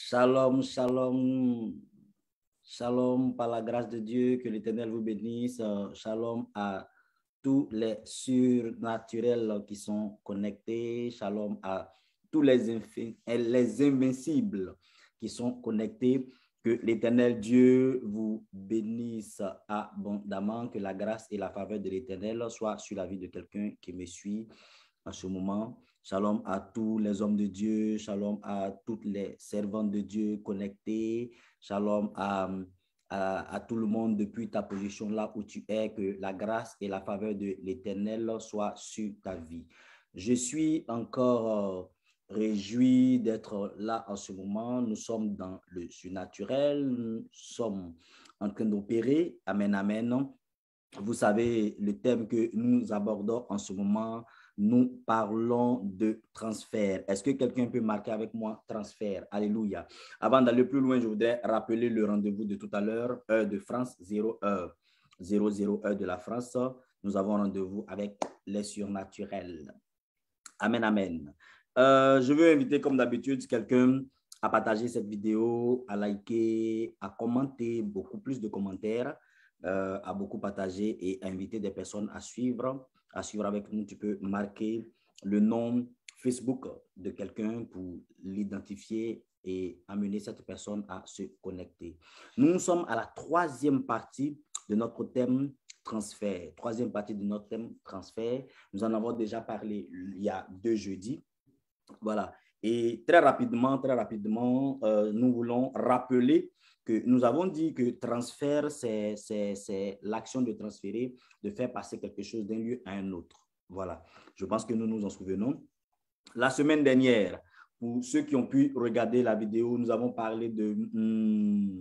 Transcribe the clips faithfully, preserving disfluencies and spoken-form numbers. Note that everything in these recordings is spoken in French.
Shalom, shalom, shalom par la grâce de Dieu, que l'Éternel vous bénisse. Shalom à tous les surnaturels qui sont connectés. Shalom à tous les, les invincibles qui sont connectés. Que l'Éternel Dieu vous bénisse abondamment. Que la grâce et la faveur de l'Éternel soient sur la vie de quelqu'un qui me suit en ce moment. Shalom à tous les hommes de Dieu. Shalom à toutes les servantes de Dieu connectées. Shalom à, à, à tout le monde depuis ta position là où tu es. Que la grâce et la faveur de l'Éternel soient sur ta vie. Je suis encore réjoui d'être là en ce moment. Nous sommes dans le surnaturel. Nous sommes en train d'opérer. Amen, amen. Vous savez, le thème que nous abordons en ce moment, nous parlons de transfert. Est-ce que quelqu'un peut marquer avec moi transfert? Alléluia. Avant d'aller plus loin, je voudrais rappeler le rendez-vous de tout à l'heure, heure de France, zéro heure, zéro zéro heure de la France. Nous avons rendez-vous avec les surnaturels. Amen, amen. Euh, je veux inviter, comme d'habitude, quelqu'un à partager cette vidéo, à liker, à commenter, beaucoup plus de commentaires, euh, à beaucoup partager et à inviter des personnes à suivre. À suivre avec nous, tu peux marquer le nom Facebook de quelqu'un pour l'identifier et amener cette personne à se connecter. Nous sommes à la troisième partie de notre thème transfert. Troisième partie de notre thème transfert. Nous en avons déjà parlé il y a deux jeudis. Voilà. Et très rapidement, très rapidement, euh, nous voulons rappeler que nous avons dit que transfert, c'est l'action de transférer, de faire passer quelque chose d'un lieu à un autre. Voilà. Je pense que nous nous en souvenons. La semaine dernière, pour ceux qui ont pu regarder la vidéo, nous avons parlé de, hum,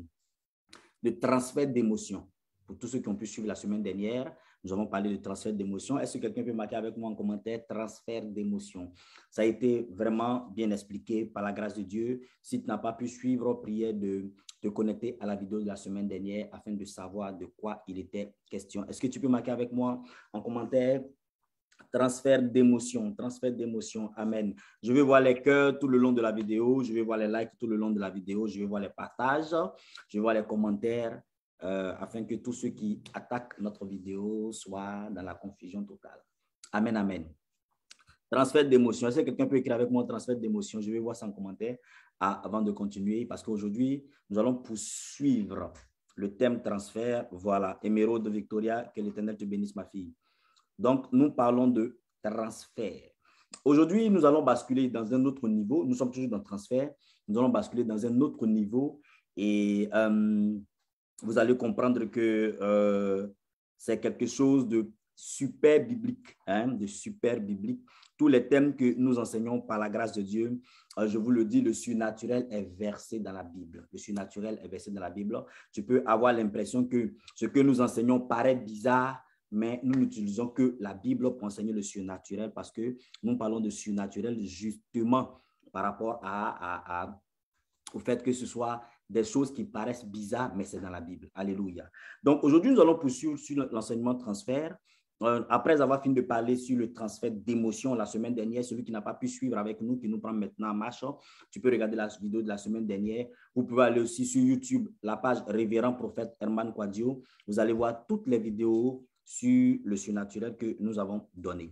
de transfert d'émotions. Pour tous ceux qui ont pu suivre la semaine dernière, nous avons parlé de transfert d'émotions. Est-ce que quelqu'un peut marquer avec moi en commentaire transfert d'émotions? Ça a été vraiment bien expliqué par la grâce de Dieu. Si tu n'as pas pu suivre, priez de te connecter à la vidéo de la semaine dernière afin de savoir de quoi il était question. Est-ce que tu peux marquer avec moi en commentaire transfert d'émotions, transfert d'émotions, amen. Je vais voir les cœurs tout le long de la vidéo, je vais voir les likes tout le long de la vidéo, je vais voir les partages, je vais voir les commentaires, euh, afin que tous ceux qui attaquent notre vidéo soient dans la confusion totale. Amen, amen. Transfert d'émotions. Est-ce que quelqu'un peut écrire avec moi transfert d'émotions? Je vais voir ça en commentaire ah, avant de continuer, parce qu'aujourd'hui, nous allons poursuivre le thème transfert. Voilà, Émeraude Victoria, que l'Éternel te bénisse, ma fille. Donc, nous parlons de transfert. Aujourd'hui, nous allons basculer dans un autre niveau. Nous sommes toujours dans le transfert. Nous allons basculer dans un autre niveau et euh, vous allez comprendre que euh, c'est quelque chose de super biblique, hein, de super biblique. Tous les thèmes que nous enseignons par la grâce de Dieu, euh, je vous le dis, le surnaturel est versé dans la Bible. Le surnaturel est versé dans la Bible. Tu peux avoir l'impression que ce que nous enseignons paraît bizarre, mais nous n'utilisons que la Bible pour enseigner le surnaturel parce que nous parlons de surnaturel justement par rapport à, à, à, au fait que ce soit des choses qui paraissent bizarres, mais c'est dans la Bible. Alléluia. Donc aujourd'hui, nous allons poursuivre sur l'enseignement transfert. Euh, après avoir fini de parler sur le transfert d'émotions la semaine dernière, celui qui n'a pas pu suivre avec nous, qui nous prend maintenant en marche, tu peux regarder la vidéo de la semaine dernière. Vous pouvez aller aussi sur YouTube, la page Révérend Prophète Herman Kouadio. Vous allez voir toutes les vidéos sur le surnaturel que nous avons donné.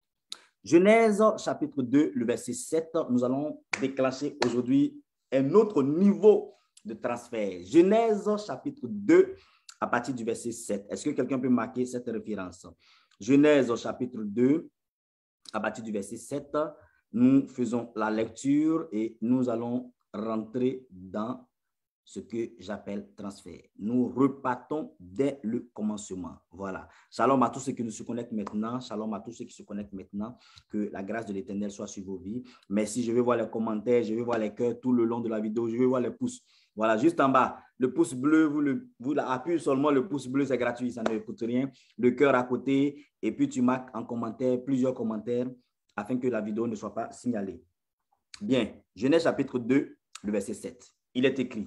Genèse chapitre deux, le verset sept, nous allons déclencher aujourd'hui un autre niveau de transfert. Genèse chapitre deux, à partir du verset sept. Est-ce que quelqu'un peut marquer cette référence? Genèse chapitre deux, à partir du verset sept, nous faisons la lecture et nous allons rentrer dans ce que j'appelle transfert. Nous repartons dès le commencement. Voilà. Shalom à tous ceux qui nous se connectent maintenant. Shalom à tous ceux qui se connectent maintenant. Que la grâce de l'Éternel soit sur vos vies. Merci. Je vais voir les commentaires. Je vais voir les cœurs tout le long de la vidéo. Je vais voir les pouces. Voilà, juste en bas. Le pouce bleu, vous, le, vous appuyez seulement le pouce bleu, c'est gratuit. Ça ne coûte rien. Le cœur à côté. Et puis, tu marques en commentaire plusieurs commentaires afin que la vidéo ne soit pas signalée. Bien. Genèse chapitre deux, le verset sept. Il est écrit.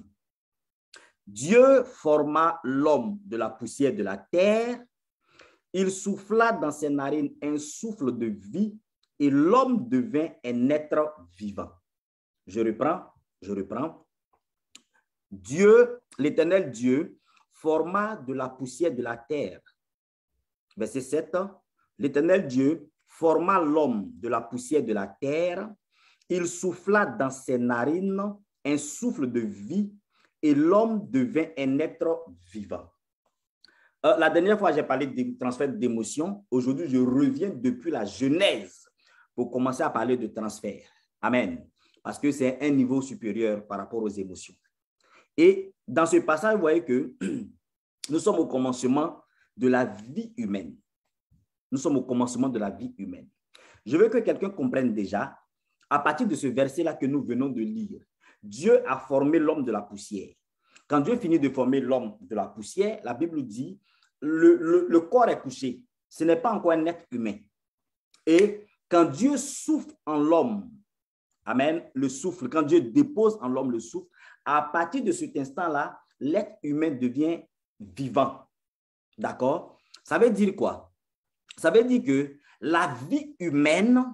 Dieu forma l'homme de la poussière de la terre. Il souffla dans ses narines un souffle de vie et l'homme devint un être vivant. Je reprends, je reprends. Dieu, l'Éternel Dieu, forma de la poussière de la terre. Verset sept. L'Éternel Dieu forma l'homme de la poussière de la terre. Il souffla dans ses narines un souffle de vie et l'homme devint un être vivant. Euh, la dernière fois, j'ai parlé de transfert d'émotions. Aujourd'hui, je reviens depuis la Genèse pour commencer à parler de transfert. Amen. Parce que c'est un niveau supérieur par rapport aux émotions. Et dans ce passage, vous voyez que nous sommes au commencement de la vie humaine. Nous sommes au commencement de la vie humaine. Je veux que quelqu'un comprenne déjà, à partir de ce verset-là que nous venons de lire, Dieu a formé l'homme de la poussière. Quand Dieu finit de former l'homme de la poussière, la Bible dit, le, le, le corps est couché. Ce n'est pas encore un être humain. Et quand Dieu souffle en l'homme, amen, le souffle, quand Dieu dépose en l'homme le souffle, à partir de cet instant-là, l'être humain devient vivant. D'accord? Ça veut dire quoi? Ça veut dire que la vie humaine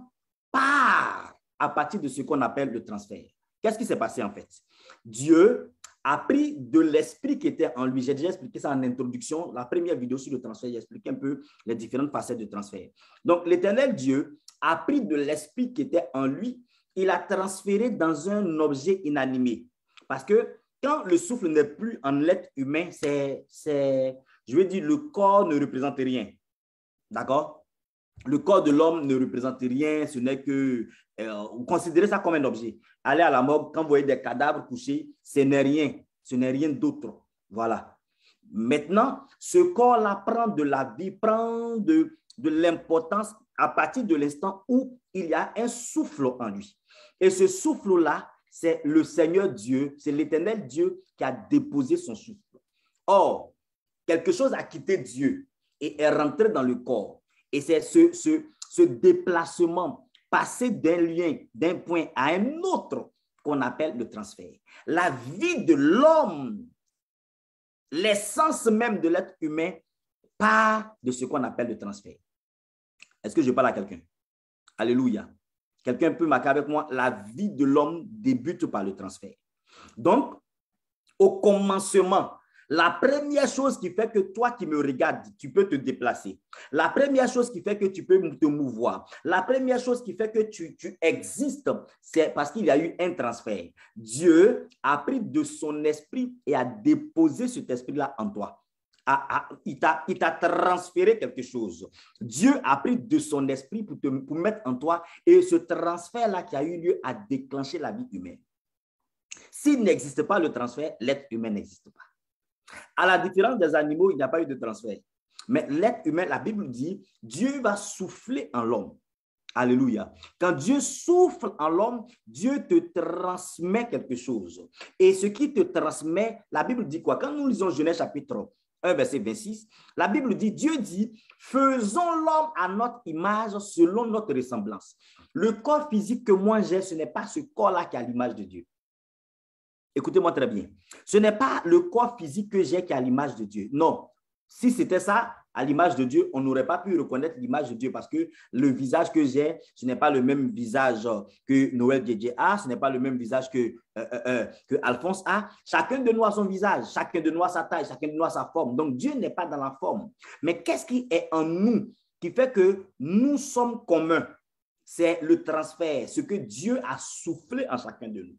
part à partir de ce qu'on appelle le transfert. Qu'est-ce qui s'est passé en fait? Dieu a pris de l'esprit qui était en lui. J'ai déjà expliqué ça en introduction. La première vidéo sur le transfert, j'ai expliqué un peu les différentes facettes du transfert. Donc, l'Éternel Dieu a pris de l'esprit qui était en lui. Il a transféré dans un objet inanimé. Parce que quand le souffle n'est plus en l'être humain, c'est, c'est, je veux dire, le corps ne représente rien. D'accord? Le corps de l'homme ne représente rien, ce n'est que, euh, vous considérez ça comme un objet. Allez à la morgue, quand vous voyez des cadavres couchés, ce n'est rien, ce n'est rien d'autre. Voilà. Maintenant, ce corps-là prend de la vie, prend de, de l'importance à partir de l'instant où il y a un souffle en lui. Et ce souffle-là, c'est le Seigneur Dieu, c'est l'Éternel Dieu qui a déposé son souffle. Or, quelque chose a quitté Dieu et est rentré dans le corps. Et c'est ce, ce, ce déplacement, passer d'un lien, d'un point à un autre, qu'on appelle le transfert. La vie de l'homme, l'essence même de l'être humain, part de ce qu'on appelle le transfert. Est-ce que je parle à quelqu'un? Alléluia. Quelqu'un peut marquer avec moi, la vie de l'homme débute par le transfert. Donc, au commencement, la première chose qui fait que toi qui me regardes, tu peux te déplacer. La première chose qui fait que tu peux te mouvoir. La première chose qui fait que tu, tu existes, c'est parce qu'il y a eu un transfert. Dieu a pris de son esprit et a déposé cet esprit-là en toi. A, a, il t'a transféré quelque chose. Dieu a pris de son esprit pour, te, pour mettre en toi et ce transfert-là qui a eu lieu a déclenché la vie humaine. S'il n'existe pas le transfert, l'être humain n'existe pas. À la différence des animaux, il n'y a pas eu de transfert. Mais l'être humain, la Bible dit, Dieu va souffler en l'homme. Alléluia. Quand Dieu souffle en l'homme, Dieu te transmet quelque chose. Et ce qui te transmet, la Bible dit quoi? Quand nous lisons Genèse chapitre un, verset vingt-six, la Bible dit, Dieu dit, faisons l'homme à notre image selon notre ressemblance. Le corps physique que moi j'ai, ce n'est pas ce corps-là qui a l'image de Dieu. Écoutez-moi très bien. Ce n'est pas le corps physique que j'ai qui a l'image de Dieu. Non. Si c'était ça, à l'image de Dieu, on n'aurait pas pu reconnaître l'image de Dieu parce que le visage que j'ai, ce n'est pas le même visage que Noël Djedje a, ce n'est pas le même visage que, euh, euh, que Alphonse a. Chacun de nous a son visage, chacun de nous a sa taille, chacun de nous a sa forme. Donc, Dieu n'est pas dans la forme. Mais qu'est-ce qui est en nous qui fait que nous sommes communs? C'est le transfert, ce que Dieu a soufflé en chacun de nous.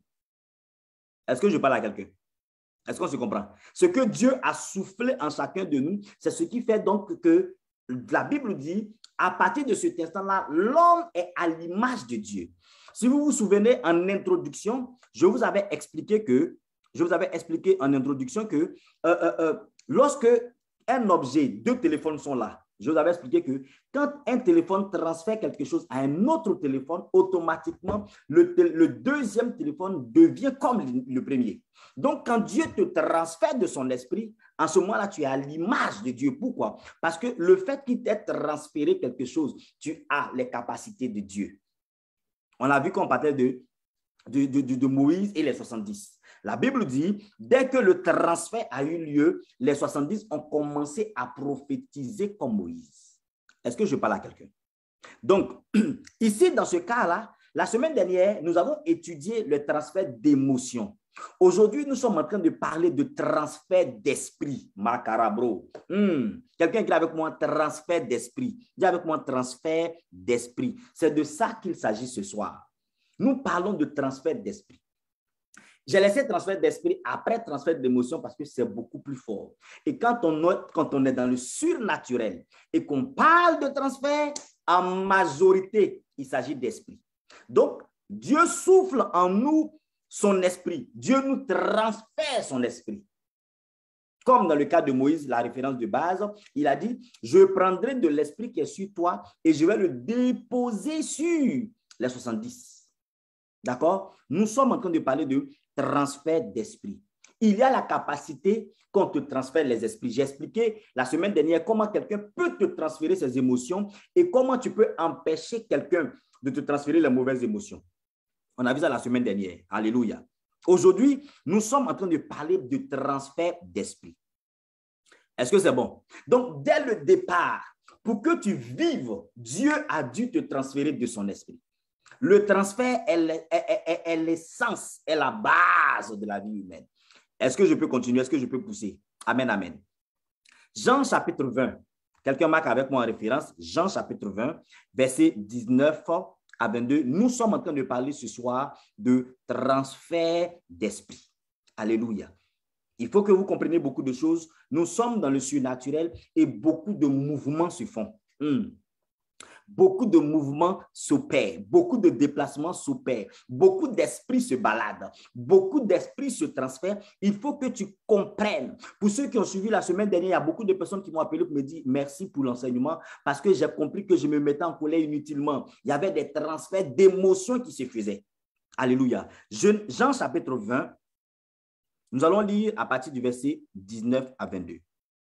Est-ce que je parle à quelqu'un? Est-ce qu'on se comprend? Ce que Dieu a soufflé en chacun de nous, c'est ce qui fait donc que la Bible dit, à partir de cet instant-là, l'homme est à l'image de Dieu. Si vous vous souvenez, en introduction, je vous avais expliqué que, je vous avais expliqué en introduction que euh, euh, euh, lorsque un objet, deux téléphones sont là, je vous avais expliqué que quand un téléphone transfère quelque chose à un autre téléphone, automatiquement, le, le deuxième téléphone devient comme le, le premier. Donc, quand Dieu te transfère de son esprit, en ce moment-là, tu es à l'image de Dieu. Pourquoi? Parce que le fait qu'il t'ait transféré quelque chose, tu as les capacités de Dieu. On a vu qu'on parlait de, de, de, de Moïse et les soixante-dix. La Bible dit, dès que le transfert a eu lieu, les soixante-dix ont commencé à prophétiser comme Moïse. Est-ce que je parle à quelqu'un? Donc, ici, dans ce cas-là, la semaine dernière, nous avons étudié le transfert d'émotions. Aujourd'hui, nous sommes en train de parler de transfert d'esprit. Macarabro. Hmm. Quelqu'un qui est avec moi, transfert d'esprit. Dis avec moi, transfert d'esprit. C'est de ça qu'il s'agit ce soir. Nous parlons de transfert d'esprit. J'ai laissé transfert d'esprit après transfert d'émotion parce que c'est beaucoup plus fort. Et quand on, quand on est dans le surnaturel et qu'on parle de transfert, en majorité, il s'agit d'esprit. Donc, Dieu souffle en nous son esprit. Dieu nous transfère son esprit. Comme dans le cas de Moïse, la référence de base, il a dit, je prendrai de l'esprit qui est sur toi et je vais le déposer sur les soixante-dix. D'accord? Nous sommes en train de parler de transfert d'esprit. Il y a la capacité qu'on te transfère les esprits. J'ai expliqué la semaine dernière comment quelqu'un peut te transférer ses émotions et comment tu peux empêcher quelqu'un de te transférer les mauvaises émotions. On a vu ça la semaine dernière. Alléluia. Aujourd'hui, nous sommes en train de parler de transfert d'esprit. Est-ce que c'est bon? Donc, dès le départ, pour que tu vives, Dieu a dû te transférer de son esprit. Le transfert est, est, est, est l'essence, est la base de la vie humaine. Est-ce que je peux continuer? Est-ce que je peux pousser? Amen, amen. Jean chapitre vingt. Quelqu'un marque avec moi en référence. Jean chapitre vingt, verset dix-neuf à vingt-deux. Nous sommes en train de parler ce soir de transfert d'esprit. Alléluia. Il faut que vous compreniez beaucoup de choses. Nous sommes dans le surnaturel et beaucoup de mouvements se font. Hmm. Beaucoup de mouvements s'opèrent, beaucoup de déplacements s'opèrent, beaucoup d'esprits se baladent, beaucoup d'esprits se transfèrent. Il faut que tu comprennes. Pour ceux qui ont suivi la semaine dernière, il y a beaucoup de personnes qui m'ont appelé pour me dire merci pour l'enseignement parce que j'ai compris que je me mettais en colère inutilement. Il y avait des transferts d'émotions qui se faisaient. Alléluia. Jean chapitre vingt, nous allons lire à partir du verset dix-neuf à vingt-deux.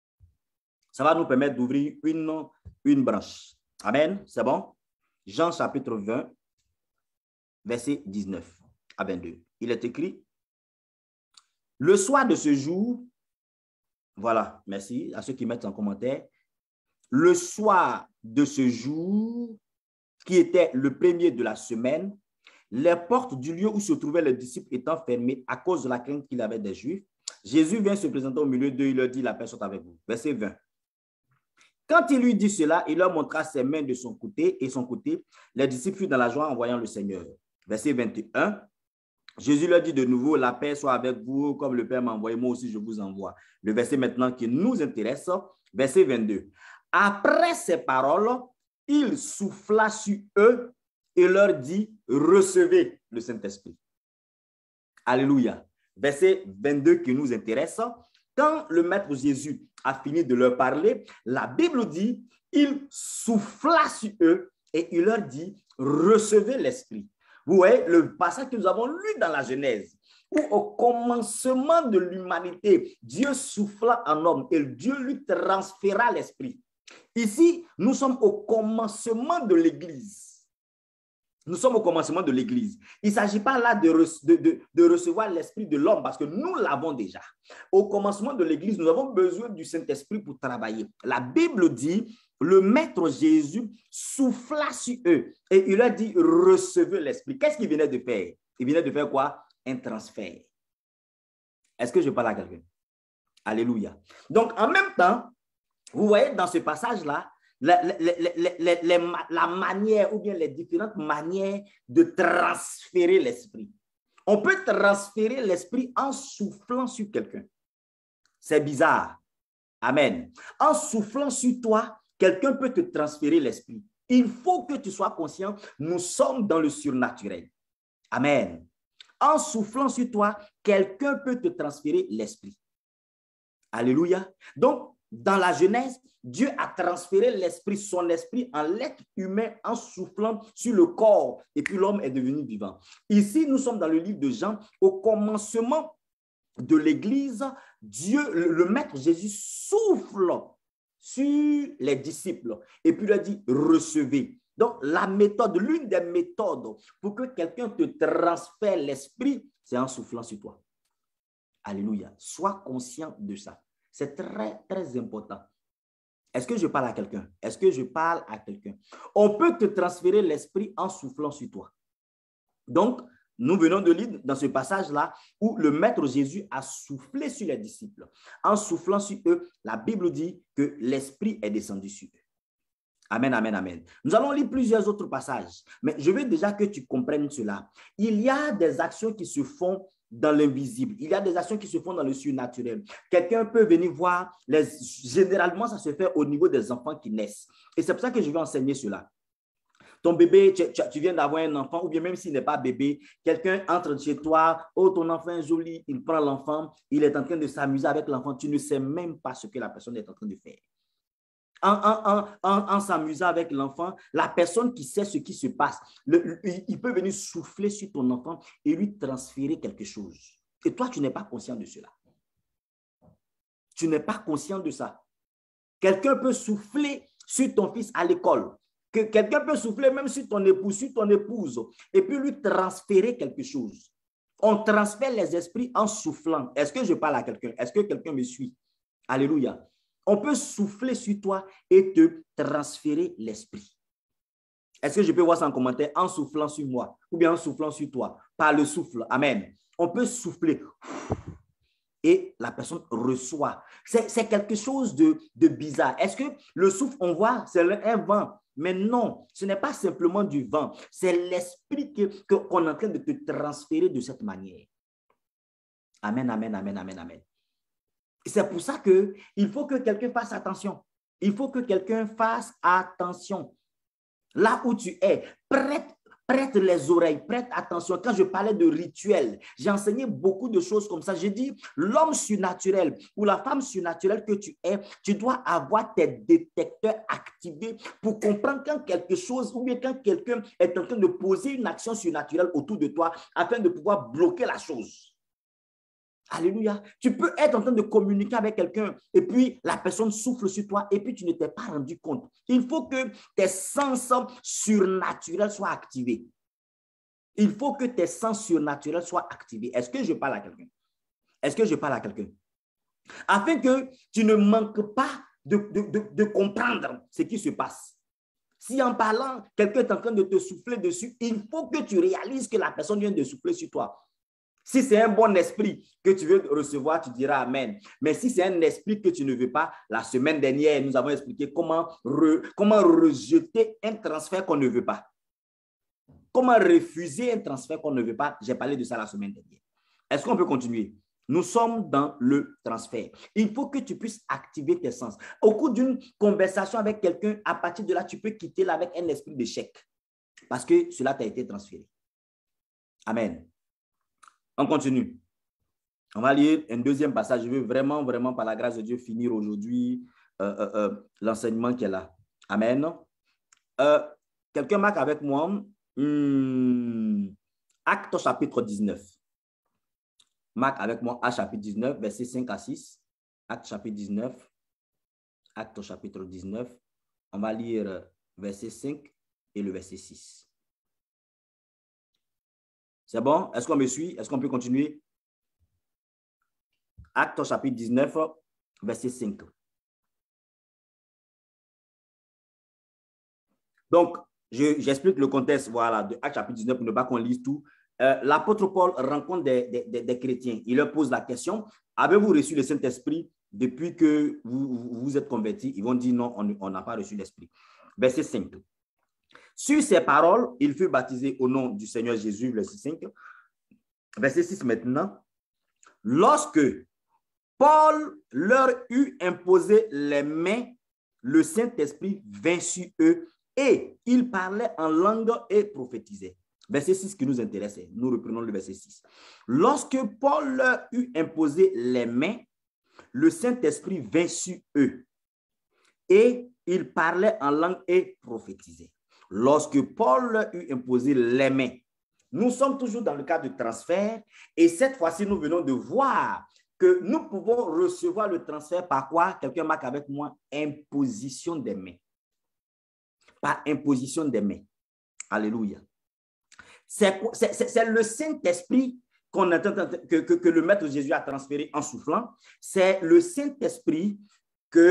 Ça va nous permettre d'ouvrir une, une branche. Amen, c'est bon? Jean chapitre vingt, verset dix-neuf à vingt-deux. Il est écrit, le soir de ce jour, voilà, merci à ceux qui mettent en commentaire, le soir de ce jour, qui était le premier de la semaine, les portes du lieu où se trouvaient les disciples étant fermées à cause de la crainte qu'il avait des Juifs, Jésus vient se présenter au milieu d'eux, il leur dit, la paix soit avec vous. Verset vingt. Quand il lui dit cela, il leur montra ses mains de son côté et son côté. Les disciples furent dans la joie en voyant le Seigneur. Verset vingt et un. Jésus leur dit de nouveau, la paix soit avec vous, comme le Père m'a envoyé, moi aussi je vous envoie. Le verset maintenant qui nous intéresse, verset vingt-deux. Après ces paroles, il souffla sur eux et leur dit, recevez le Saint-Esprit. Alléluia. Verset vingt-deux qui nous intéresse. Quand le Maître Jésus a fini de leur parler, la Bible dit, il souffla sur eux et il leur dit, recevez l'Esprit. Vous voyez le passage que nous avons lu dans la Genèse, où au commencement de l'humanité, Dieu souffla en homme et Dieu lui transféra l'Esprit. Ici, nous sommes au commencement de l'Église. Nous sommes au commencement de l'Église. Il ne s'agit pas là de, de, de, de recevoir l'Esprit de l'homme parce que nous l'avons déjà. Au commencement de l'Église, nous avons besoin du Saint-Esprit pour travailler. La Bible dit, le Maître Jésus souffla sur eux et il leur dit, recevez l'Esprit. Qu'est-ce qu'il venait de faire? Il venait de faire quoi? Un transfert. Est-ce que je parle à quelqu'un? Alléluia. Donc, en même temps, vous voyez dans ce passage-là, La, la, la, la, la, la manière ou bien les différentes manières de transférer l'esprit. On peut transférer l'esprit en soufflant sur quelqu'un. C'est bizarre. Amen. En soufflant sur toi, quelqu'un peut te transférer l'esprit. Il faut que tu sois conscient, nous sommes dans le surnaturel. Amen. En soufflant sur toi, quelqu'un peut te transférer l'esprit. Alléluia. Donc, dans la Genèse, Dieu a transféré l'esprit, son esprit en l'être humain en soufflant sur le corps et puis l'homme est devenu vivant. Ici, nous sommes dans le livre de Jean. Au commencement de l'Église, Dieu, le, le Maître Jésus souffle sur les disciples et puis leur dit, recevez. Donc, la méthode, l'une des méthodes pour que quelqu'un te transfère l'esprit, c'est en soufflant sur toi. Alléluia. Sois conscient de ça. C'est très, très important. Est-ce que je parle à quelqu'un? Est-ce que je parle à quelqu'un? On peut te transférer l'esprit en soufflant sur toi. Donc, Nous venons de lire dans ce passage-là où le Maître Jésus a soufflé sur les disciples. En soufflant sur eux, la Bible dit que l'Esprit est descendu sur eux. Amen, amen, amen. Nous allons lire plusieurs autres passages, mais je veux déjà que tu comprennes cela. Il y a des actions qui se font dans l'invisible. Il y a des actions qui se font dans le surnaturel. Quelqu'un peut venir voir, les... généralement, ça se fait au niveau des enfants qui naissent. Et c'est pour ça que je vais enseigner cela. Ton bébé, tu, tu, tu viens d'avoir un enfant, ou bien même s'il n'est pas bébé, quelqu'un entre chez toi, oh, ton enfant est joli, il prend l'enfant, il est en train de s'amuser avec l'enfant, tu ne sais même pas ce que la personne est en train de faire. En, en, en, en, en s'amusant avec l'enfant, la personne qui sait ce qui se passe, le, le, il peut venir souffler sur ton enfant et lui transférer quelque chose. Et toi, tu n'es pas conscient de cela. Tu n'es pas conscient de ça. Quelqu'un peut souffler sur ton fils à l'école. Que quelqu'un peut souffler même sur ton épouse, sur ton épouse, et puis lui transférer quelque chose. On transfère les esprits en soufflant. Est-ce que je parle à quelqu'un? Est-ce que quelqu'un me suit? Alléluia. On peut souffler sur toi et te transférer l'esprit. Est-ce que je peux voir ça en commentaire? En soufflant sur moi ou bien en soufflant sur toi, par le souffle. Amen. On peut souffler et la personne reçoit. C'est quelque chose de, de bizarre. Est-ce que le souffle, on voit, c'est un vent? Mais non, ce n'est pas simplement du vent. C'est l'esprit qu'on que, qu'on est en train de te transférer de cette manière. Amen, amen, amen, amen, amen. C'est pour ça qu'il faut que quelqu'un fasse attention. Il faut que quelqu'un fasse attention. Là où tu es, prête, prête les oreilles, prête attention. Quand je parlais de rituel, j'ai enseigné beaucoup de choses comme ça. J'ai dit, l'homme surnaturel ou la femme surnaturelle que tu es, tu dois avoir tes détecteurs activés pour comprendre quand quelque chose ou bien quand quelqu'un est en train de poser une action surnaturelle autour de toi afin de pouvoir bloquer la chose. Alléluia. Tu peux être en train de communiquer avec quelqu'un et puis la personne souffle sur toi et puis tu ne t'es pas rendu compte. Il faut que tes sens surnaturels soient activés. Il faut que tes sens surnaturels soient activés. Est-ce que je parle à quelqu'un? Est-ce que je parle à quelqu'un? Afin que tu ne manques pas de, de, de, de comprendre ce qui se passe. Si en parlant, quelqu'un est en train de te souffler dessus, il faut que tu réalises que la personne vient de souffler sur toi. Si c'est un bon esprit que tu veux recevoir, tu diras Amen. Mais si c'est un esprit que tu ne veux pas, la semaine dernière, nous avons expliqué comment, re, comment rejeter un transfert qu'on ne veut pas. Comment refuser un transfert qu'on ne veut pas. J'ai parlé de ça la semaine dernière. Est-ce qu'on peut continuer? Nous sommes dans le transfert. Il faut que tu puisses activer tes sens. Au cours d'une conversation avec quelqu'un, à partir de là, tu peux quitter là avec un esprit d'échec. Parce que cela t'a été transféré. Amen. On continue. On va lire un deuxième passage. Je veux vraiment, vraiment, par la grâce de Dieu, finir aujourd'hui euh, euh, euh, l'enseignement qui est là. Amen. Euh, Quelqu'un marque avec moi hum, Acte chapitre dix-neuf. Marque avec moi Acte chapitre dix-neuf, versets cinq à six. Acte chapitre dix-neuf. Acte chapitre dix-neuf. On va lire verset cinq et le verset six. C'est bon? Est-ce qu'on me suit? Est-ce qu'on peut continuer? Acte chapitre dix-neuf, verset cinq. Donc, j'explique le contexte voilà, de Acte chapitre dix-neuf pour ne pas qu'on lise tout. Euh, L'apôtre Paul rencontre des, des, des chrétiens. Il leur pose la question, avez-vous reçu le Saint-Esprit depuis que vous, vous vous êtes convertis? Ils vont dire non, on n'a pas reçu l'Esprit. Verset cinq. Sur ces paroles, il fut baptisé au nom du Seigneur Jésus, verset cinq. Verset six maintenant. Lorsque Paul leur eut imposé les mains, le Saint-Esprit vint sur eux et ils parlaient en langue et prophétisaient. Verset six qui nous intéresse. Nous reprenons le verset six. Lorsque Paul leur eut imposé les mains, le Saint-Esprit vint sur eux et ils parlaient en langue et prophétisaient. Lorsque Paul leur eut imposé les mains, nous sommes toujours dans le cas de transfert et cette fois-ci, nous venons de voir que nous pouvons recevoir le transfert par quoi? Quelqu'un marque avec moi, imposition des mains. Par imposition des mains. Alléluia. C'est le Saint-Esprit qu'on attend, que, que, que le Maître Jésus a transféré en soufflant. C'est le Saint-Esprit que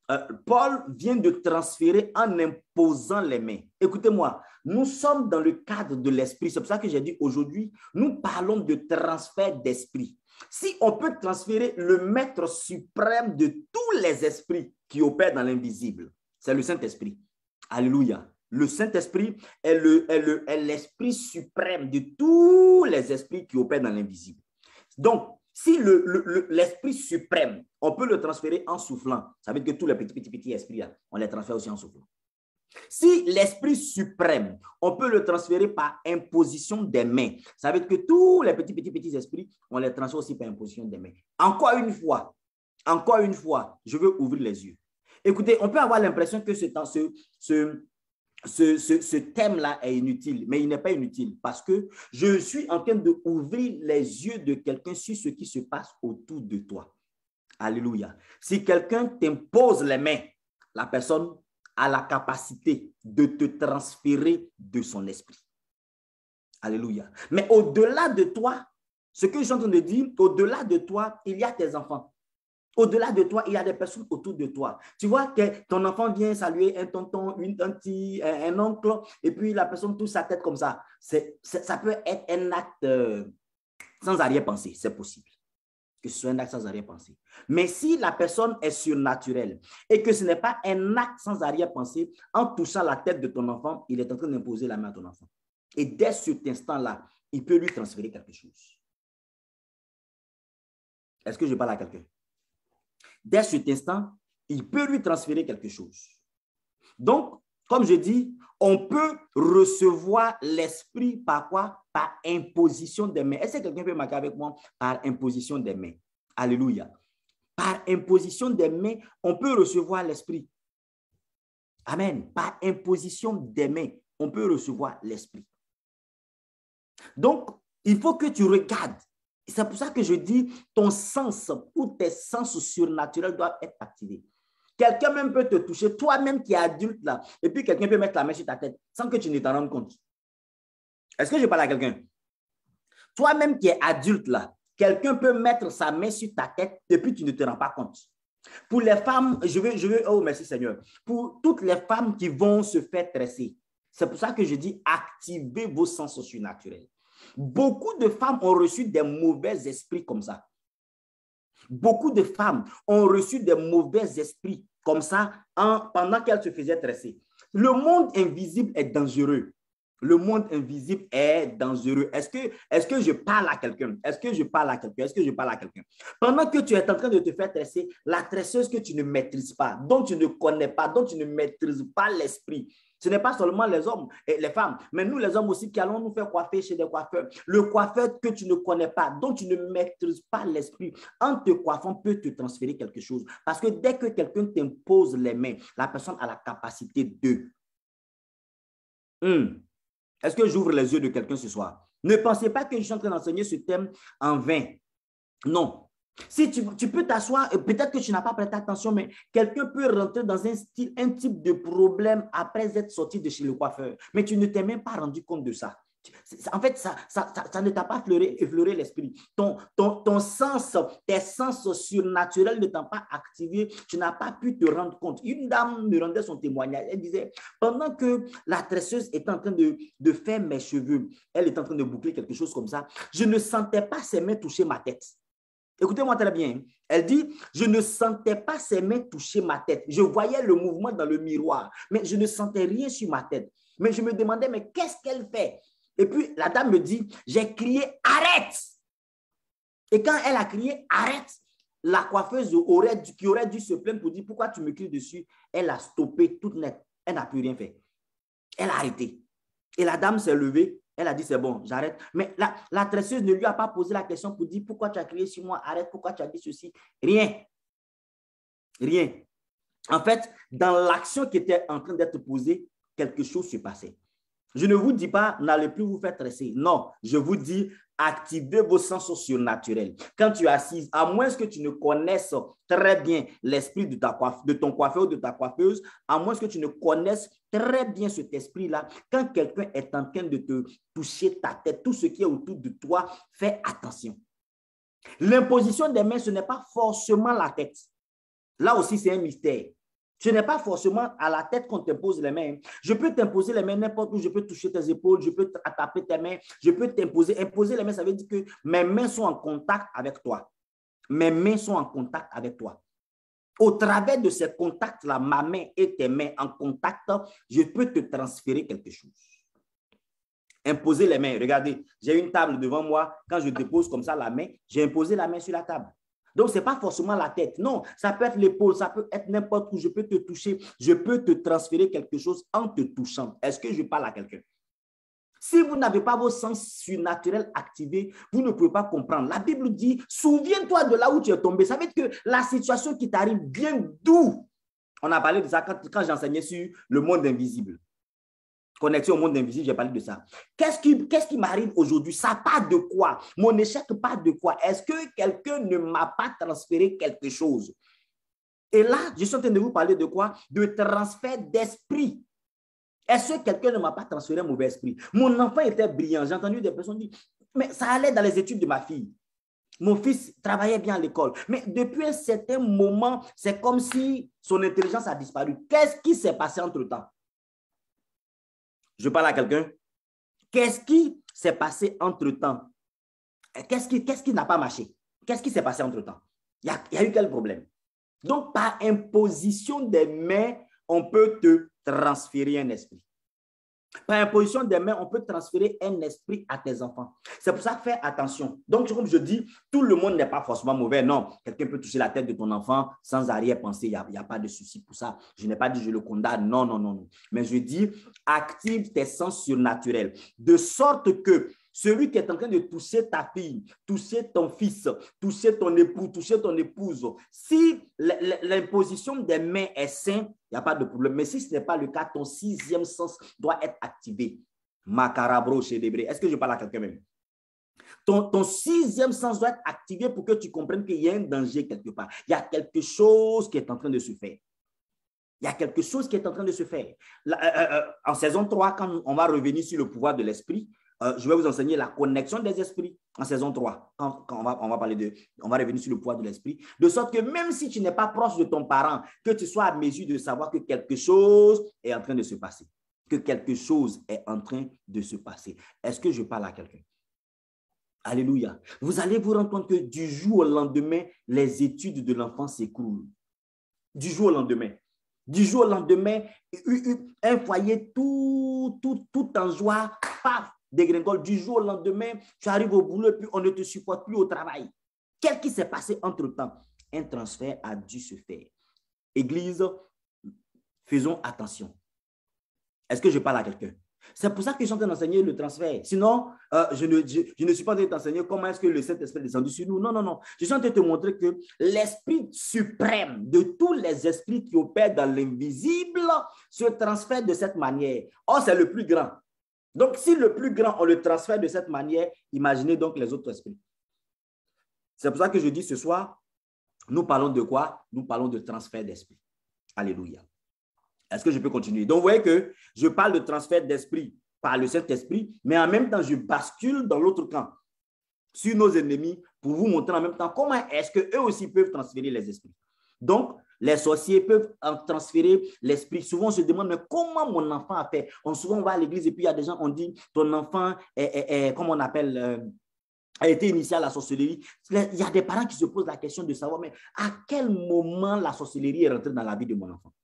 euh, Paul vient de transférer en imposant les mains. Écoutez-moi, nous sommes dans le cadre de l'esprit. C'est pour ça que j'ai dit aujourd'hui, nous parlons de transfert d'esprit. Si on peut transférer le maître suprême de tous les esprits qui opèrent dans l'invisible, c'est le Saint-Esprit. Alléluia. Le Saint-Esprit est le, est le, est l'esprit suprême de tous les esprits qui opèrent dans l'invisible. Donc, si le, le, le, l'esprit suprême, on peut le transférer en soufflant, ça veut dire que tous les petits, petits, petits esprits, là, on les transfère aussi en soufflant. Si l'esprit suprême, on peut le transférer par imposition des mains, ça veut dire que tous les petits, petits, petits esprits, on les transfère aussi par imposition des mains. Encore une fois, encore une fois, je veux ouvrir les yeux. Écoutez, on peut avoir l'impression que ce, ce, ce, ce, ce, ce thème-là est inutile, mais il n'est pas inutile parce que je suis en train d'ouvrir les yeux de quelqu'un sur ce qui se passe autour de toi. Alléluia. Si quelqu'un t'impose les mains, la personne a la capacité de te transférer de son esprit. Alléluia. Mais au-delà de toi, ce que je suis en train de dire, au-delà de toi, il y a tes enfants. Au-delà de toi, il y a des personnes autour de toi. Tu vois que ton enfant vient saluer un tonton, une, un petit, un, un oncle, et puis la personne touche sa tête comme ça. C'est, c'est, ça peut être un acte euh, sans arrière-pensée, c'est possible. Que ce soit un acte sans arrière-pensée. Mais si la personne est surnaturelle et que ce n'est pas un acte sans arrière-pensée, en touchant la tête de ton enfant, il est en train d'imposer la main à ton enfant. Et dès cet instant-là, il peut lui transférer quelque chose. Est-ce que je parle à quelqu'un? Dès cet instant, il peut lui transférer quelque chose. Donc, comme je dis, on peut recevoir l'esprit par quoi? Par imposition des mains. Est-ce que quelqu'un peut marquer avec moi? Par imposition des mains. Alléluia. Par imposition des mains, on peut recevoir l'esprit. Amen. Par imposition des mains, on peut recevoir l'esprit. Donc, il faut que tu regardes. C'est pour ça que je dis, ton sens ou tes sens surnaturels doivent être activés. Quelqu'un même peut te toucher, toi-même qui es adulte là, et puis quelqu'un peut mettre la main sur ta tête sans que tu ne t'en rendes compte. Est-ce que je parle à quelqu'un? Toi-même qui es adulte là, quelqu'un peut mettre sa main sur ta tête et puis tu ne te rends pas compte. Pour les femmes, je veux, je veux, oh merci Seigneur, pour toutes les femmes qui vont se faire tresser, c'est pour ça que je dis activez vos sens surnaturels. Beaucoup de femmes ont reçu des mauvais esprits comme ça. Beaucoup de femmes ont reçu des mauvais esprits comme ça en, pendant qu'elles se faisaient tresser. Le monde invisible est dangereux. Le monde invisible est dangereux. Est-ce que, est-ce que je parle à quelqu'un? Est-ce que je parle à quelqu'un? Est-ce que je parle à quelqu'un? Pendant que tu es en train de te faire tresser, la tresseuse que tu ne maîtrises pas, dont tu ne connais pas, dont tu ne maîtrises pas l'esprit, ce n'est pas seulement les hommes et les femmes, mais nous les hommes aussi qui allons nous faire coiffer chez des coiffeurs. Le coiffeur que tu ne connais pas, dont tu ne maîtrises pas l'esprit, en te coiffant peut te transférer quelque chose. Parce que dès que quelqu'un t'impose les mains, la personne a la capacité de... Hum. Est-ce que j'ouvre les yeux de quelqu'un ce soir? Ne pensez pas que je suis en train d'enseigner ce thème en vain. Non. Si tu, tu peux t'asseoir, peut-être que tu n'as pas prêté attention, mais quelqu'un peut rentrer dans un, style, un type de problème après être sorti de chez le coiffeur. Mais tu ne t'es même pas rendu compte de ça. En fait, ça, ça, ça, ça ne t'a pas effleuré, effleuré l'esprit. Ton, ton, ton sens, tes sens surnaturels ne t'ont pas activé. Tu n'as pas pu te rendre compte. Une dame me rendait son témoignage. Elle disait, pendant que la tresseuse est en train de, de faire mes cheveux, elle est en train de boucler quelque chose comme ça, je ne sentais pas ses mains toucher ma tête. Écoutez-moi très bien. Elle dit, je ne sentais pas ses mains toucher ma tête. Je voyais le mouvement dans le miroir, mais je ne sentais rien sur ma tête. Mais je me demandais, mais qu'est-ce qu'elle fait? Et puis, la dame me dit, j'ai crié, arrête! Et quand elle a crié, arrête, la coiffeuse aurait dû, qui aurait dû se plaindre pour dire, pourquoi tu me cries dessus? Elle a stoppé toute net. Elle n'a plus rien fait. Elle a arrêté. Et la dame s'est levée. Elle a dit, c'est bon, j'arrête. Mais la, la tresseuse ne lui a pas posé la question pour dire, pourquoi tu as crié sur moi? Arrête, pourquoi tu as dit ceci? Rien. Rien. En fait, dans l'action qui était en train d'être posée, quelque chose se passait. Je ne vous dis pas, n'allez plus vous faire tresser. Non, je vous dis, activez vos sens surnaturels. Quand tu es assise, à moins que tu ne connaisses très bien l'esprit de, ta coiffe, de ton coiffeur ou de ta coiffeuse, à moins que tu ne connaisses très bien cet esprit-là, quand quelqu'un est en train de te toucher ta tête, tout ce qui est autour de toi, fais attention. L'imposition des mains, ce n'est pas forcément la tête. Là aussi, c'est un mystère. Ce n'est pas forcément à la tête qu'on t'impose les mains. Je peux t'imposer les mains n'importe où, je peux toucher tes épaules, je peux taper tes mains, je peux t'imposer. Imposer les mains, ça veut dire que mes mains sont en contact avec toi. Mes mains sont en contact avec toi. Au travers de ces contacts-là, ma main et tes mains en contact, je peux te transférer quelque chose. Imposer les mains. Regardez, j'ai une table devant moi. Quand je dépose comme ça la main, j'ai imposé la main sur la table. Donc, ce n'est pas forcément la tête. Non, ça peut être l'épaule, ça peut être n'importe où. Je peux te toucher, je peux te transférer quelque chose en te touchant. Est-ce que je parle à quelqu'un? Si vous n'avez pas vos sens surnaturels activés, vous ne pouvez pas comprendre. La Bible dit, souviens-toi de là où tu es tombé. Ça veut dire que la situation qui t'arrive vient d'où? On a parlé de ça quand, quand j'enseignais sur le monde invisible. Connexion au monde invisible, j'ai parlé de ça. Qu'est-ce qui, qu'est-ce qui m'arrive aujourd'hui? Ça part de quoi? Mon échec part de quoi? Est-ce que quelqu'un ne m'a pas transféré quelque chose? Et là, je suis en train de vous parler de quoi? De transfert d'esprit. Est-ce que quelqu'un ne m'a pas transféré un mauvais esprit? Mon enfant était brillant. J'ai entendu des personnes dire, mais ça allait dans les études de ma fille. Mon fils travaillait bien à l'école. Mais depuis un certain moment, c'est comme si son intelligence a disparu. Qu'est-ce qui s'est passé entre-temps? Je parle à quelqu'un. Qu'est-ce qui s'est passé entre-temps? Qu'est-ce qui, qu'est-ce qui n'a pas marché? Qu'est-ce qui s'est passé entre-temps? Il y a, il y a eu quel problème? Donc, par imposition des mains, on peut te transférer un esprit. Par imposition des mains, on peut transférer un esprit à tes enfants. C'est pour ça que fais attention. Donc, comme je dis, tout le monde n'est pas forcément mauvais. Non, quelqu'un peut toucher la tête de ton enfant sans arrière-pensée. Il n'y a, y a pas de souci pour ça. Je n'ai pas dit je le condamne. Non, non, non, non. Mais je dis, active tes sens surnaturels. De sorte que celui qui est en train de toucher ta fille, toucher ton fils, toucher ton époux, toucher ton épouse, si l'imposition des mains est saine, il n'y a pas de problème. Mais si ce n'est pas le cas, ton sixième sens doit être activé. Macarabro chez Debré. Est-ce que je parle à quelqu'un même? Ton, ton sixième sens doit être activé pour que tu comprennes qu'il y a un danger quelque part. Il y a quelque chose qui est en train de se faire. Il y a quelque chose qui est en train de se faire. Là, euh, euh, en saison trois, quand on va revenir sur le pouvoir de l'esprit, Euh, je vais vous enseigner la connexion des esprits en saison trois. Quand, quand on, va, on va parler de, on va revenir sur le pouvoir de l'esprit. De sorte que même si tu n'es pas proche de ton parent, que tu sois à mesure de savoir que quelque chose est en train de se passer. Que quelque chose est en train de se passer. Est-ce que je parle à quelqu'un? Alléluia. Vous allez vous rendre compte que du jour au lendemain, les études de l'enfant s'écroulent. Du jour au lendemain. Du jour au lendemain, un foyer tout, tout, tout en joie, paf, dégringole. Du jour au lendemain, tu arrives au boulot et puis on ne te supporte plus au travail. Qu'est-ce qui s'est passé entre-temps? Un transfert a dû se faire. Église, faisons attention. Est-ce que je parle à quelqu'un? C'est pour ça que je suis en train d'enseigner le transfert. Sinon, euh, je, ne, je, je ne suis pas en train de t'enseigner comment est-ce que le Saint-Esprit est descendu sur nous. Non, non, non. Je suis en train de te montrer que l'esprit suprême de tous les esprits qui opèrent dans l'invisible se transfère de cette manière. Or, c'est le plus grand. Donc, si le plus grand, on le transfère de cette manière, imaginez donc les autres esprits. C'est pour ça que je dis ce soir, nous parlons de quoi? Nous parlons de transfert d'esprit. Alléluia. Est-ce que je peux continuer? Donc, vous voyez que je parle de transfert d'esprit par le Saint-Esprit, mais en même temps, je bascule dans l'autre camp, sur nos ennemis, pour vous montrer en même temps comment est-ce qu'eux aussi peuvent transférer les esprits. Donc, les sorciers peuvent transférer l'esprit. Souvent, on se demande, mais comment mon enfant a fait? On, souvent, on va à l'église et puis il y a des gens, on dit, ton enfant est, est, est comment on appelle, euh, a été initié à la sorcellerie. Il y a des parents qui se posent la question de savoir, mais à quel moment la sorcellerie est rentrée dans la vie de mon enfant?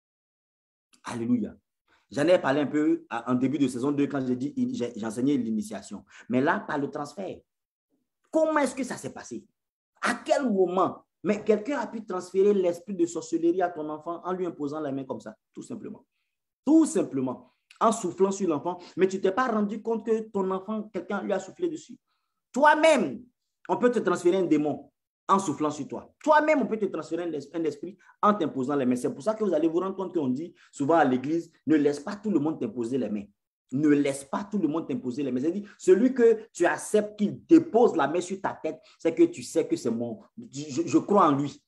Alléluia. J'en ai parlé un peu en début de saison deux quand j'ai dit, j'ai enseigné l'initiation. Mais là, par le transfert, comment est-ce que ça s'est passé? À quel moment? Mais quelqu'un a pu transférer l'esprit de sorcellerie à ton enfant en lui imposant la main comme ça, tout simplement. Tout simplement, en soufflant sur l'enfant. Mais tu ne t'es pas rendu compte que ton enfant, quelqu'un lui a soufflé dessus. Toi-même, on peut te transférer un démon en soufflant sur toi. Toi-même, on peut te transférer un esprit en t'imposant les mains. C'est pour ça que vous allez vous rendre compte qu'on dit souvent à l'église, ne laisse pas tout le monde t'imposer les mains. Ne laisse pas tout le monde t'imposer les mains. C'est-à-dire, celui que tu acceptes qu'il dépose la main sur ta tête, c'est que tu sais que c'est mon... Je, je crois en lui.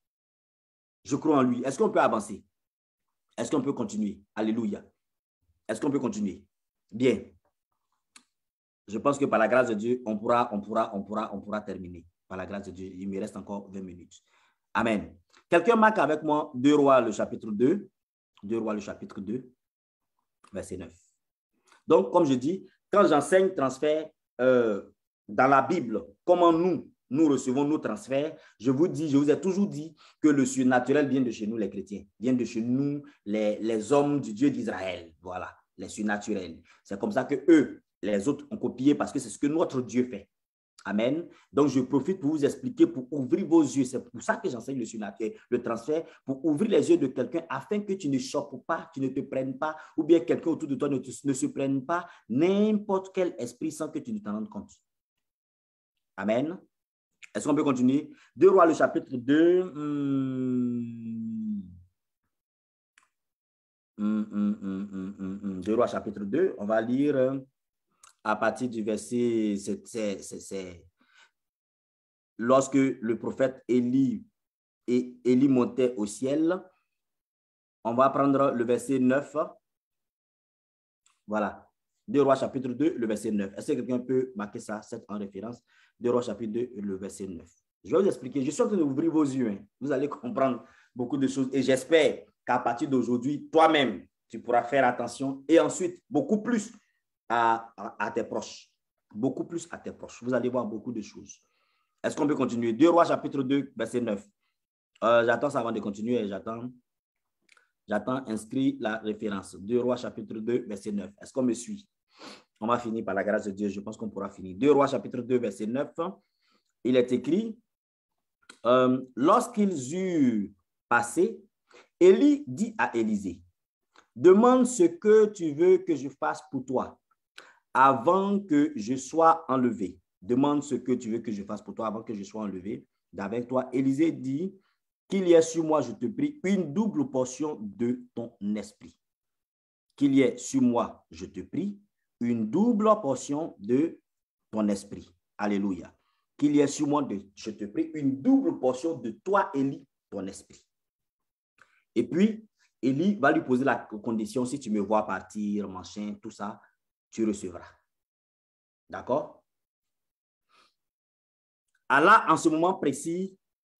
Je crois en lui. Est-ce qu'on peut avancer? Est-ce qu'on peut continuer? Alléluia. Est-ce qu'on peut continuer? Bien. Je pense que par la grâce de Dieu, on pourra, on pourra, on pourra, on pourra terminer. Par la grâce de Dieu, il me reste encore vingt minutes. Amen. Quelqu'un marque avec moi deux Rois, le chapitre deux. deux Rois, le chapitre deux, verset neuf. Donc, comme je dis, quand j'enseigne transfert euh, dans la Bible, comment nous, nous recevons nos transferts, je vous dis, je vous ai toujours dit que le surnaturel vient de chez nous, les chrétiens, vient de chez nous, les, les hommes du Dieu d'Israël. Voilà, les surnaturels. C'est comme ça que eux, les autres, ont copié parce que c'est ce que notre Dieu fait. Amen. Donc, je profite pour vous expliquer, pour ouvrir vos yeux. C'est pour ça que j'enseigne le surnaturel, le transfert, pour ouvrir les yeux de quelqu'un afin que tu ne chopes pas, tu ne te prennes pas, ou bien quelqu'un autour de toi ne, te, ne se prenne pas n'importe quel esprit sans que tu ne t'en rendes compte. Amen. Est-ce qu'on peut continuer? deux Rois, le chapitre deux. Hum, hum, hum, hum, hum, hum, hum. deux Rois, chapitre deux. On va lire à partir du verset... c'est lorsque le prophète Élie, et Élie montait au ciel. On va prendre le verset neuf. Voilà. deux Rois, chapitre deux, le verset neuf. Est-ce que quelqu'un peut marquer ça, cette en référence? deux Rois, chapitre deux, le verset neuf. Je vais vous expliquer. Je suis en train d'ouvrir vos yeux. Hein. Vous allez comprendre beaucoup de choses. Et j'espère qu'à partir d'aujourd'hui, toi-même, tu pourras faire attention. Et ensuite, beaucoup plus à, à, à tes proches. Beaucoup plus à tes proches. Vous allez voir beaucoup de choses. Est-ce qu'on peut continuer? deux Rois, chapitre deux, verset neuf. Euh, j'attends ça avant de continuer. J'attends. J'attends inscrit la référence. deux Rois, chapitre deux, verset neuf. Est-ce qu'on me suit? On va finir par la grâce de Dieu. Je pense qu'on pourra finir. deux Rois, chapitre deux, verset neuf. Il est écrit, euh, lorsqu'ils eurent passé, Élie dit à Élisée, demande ce que tu veux que je fasse pour toi avant que je sois enlevé. Demande ce que tu veux que je fasse pour toi avant que je sois enlevé. D'avec toi, Élisée dit, qu'il y ait sur moi, je te prie, une double portion de ton esprit. Qu'il y ait sur moi, je te prie, une double portion de ton esprit. Alléluia. Qu'il y ait sur moi, de, je te prie, une double portion de toi, Élie, ton esprit. Et puis, Élie va lui poser la condition, si tu me vois partir, machin, tout ça, tu recevras. D'accord? Allah, en ce moment précis,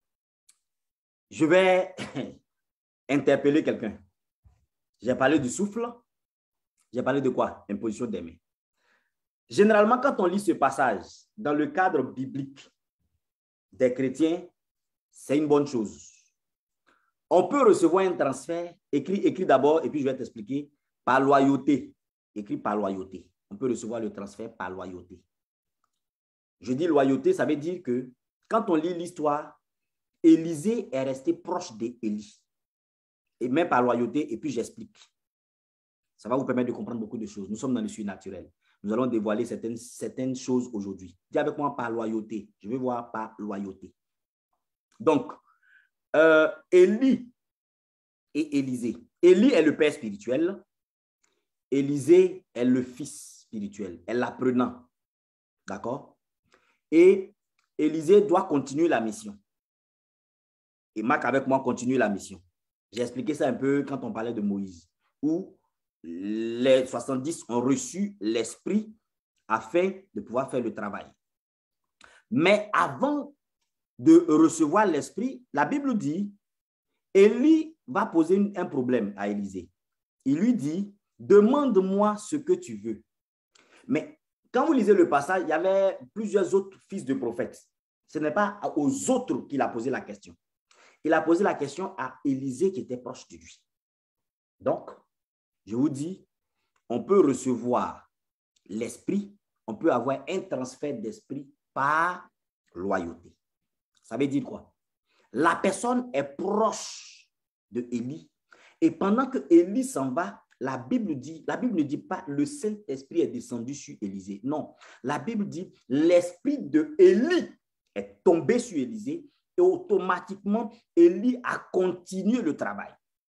je vais interpeller quelqu'un. J'ai parlé du souffle. J'ai parlé de quoi? Imposition des mains. Généralement, quand on lit ce passage dans le cadre biblique des chrétiens, c'est une bonne chose. On peut recevoir un transfert, écrit, écrit d'abord, et puis je vais t'expliquer, par loyauté. Écrit par loyauté. On peut recevoir le transfert par loyauté. Je dis loyauté, ça veut dire que quand on lit l'histoire, Élisée est resté proche d'Élie. Et même par loyauté, et puis j'explique. Ça va vous permettre de comprendre beaucoup de choses. Nous sommes dans le surnaturel. Nous allons dévoiler certaines, certaines choses aujourd'hui. Dis avec moi par loyauté. Je vais voir par loyauté. Donc, euh, Élie et Élisée. Élie est le père spirituel. Élisée est le fils spirituel, est l'apprenant. D'accord? Et Élisée doit continuer la mission. Et Marc avec moi continue la mission. J'ai expliqué ça un peu quand on parlait de Moïse, où les soixante-dix ont reçu l'esprit afin de pouvoir faire le travail. Mais avant de recevoir l'esprit, la Bible dit, Élie va poser un problème à Élisée. Il lui dit, demande-moi ce que tu veux. Mais quand vous lisez le passage, il y avait plusieurs autres fils de prophètes. Ce n'est pas aux autres qu'il a posé la question. Il a posé la question à Élisée qui était proche de lui. Donc, je vous dis, on peut recevoir l'esprit, on peut avoir un transfert d'esprit par loyauté. Ça veut dire quoi? La personne est proche de Élie et pendant que Élie s'en va, la Bible dit, la Bible ne dit pas le Saint-Esprit est descendu sur Élisée. Non, la Bible dit l'esprit de Élie est tombé sur Élisée et automatiquement, Élie a continué le travail.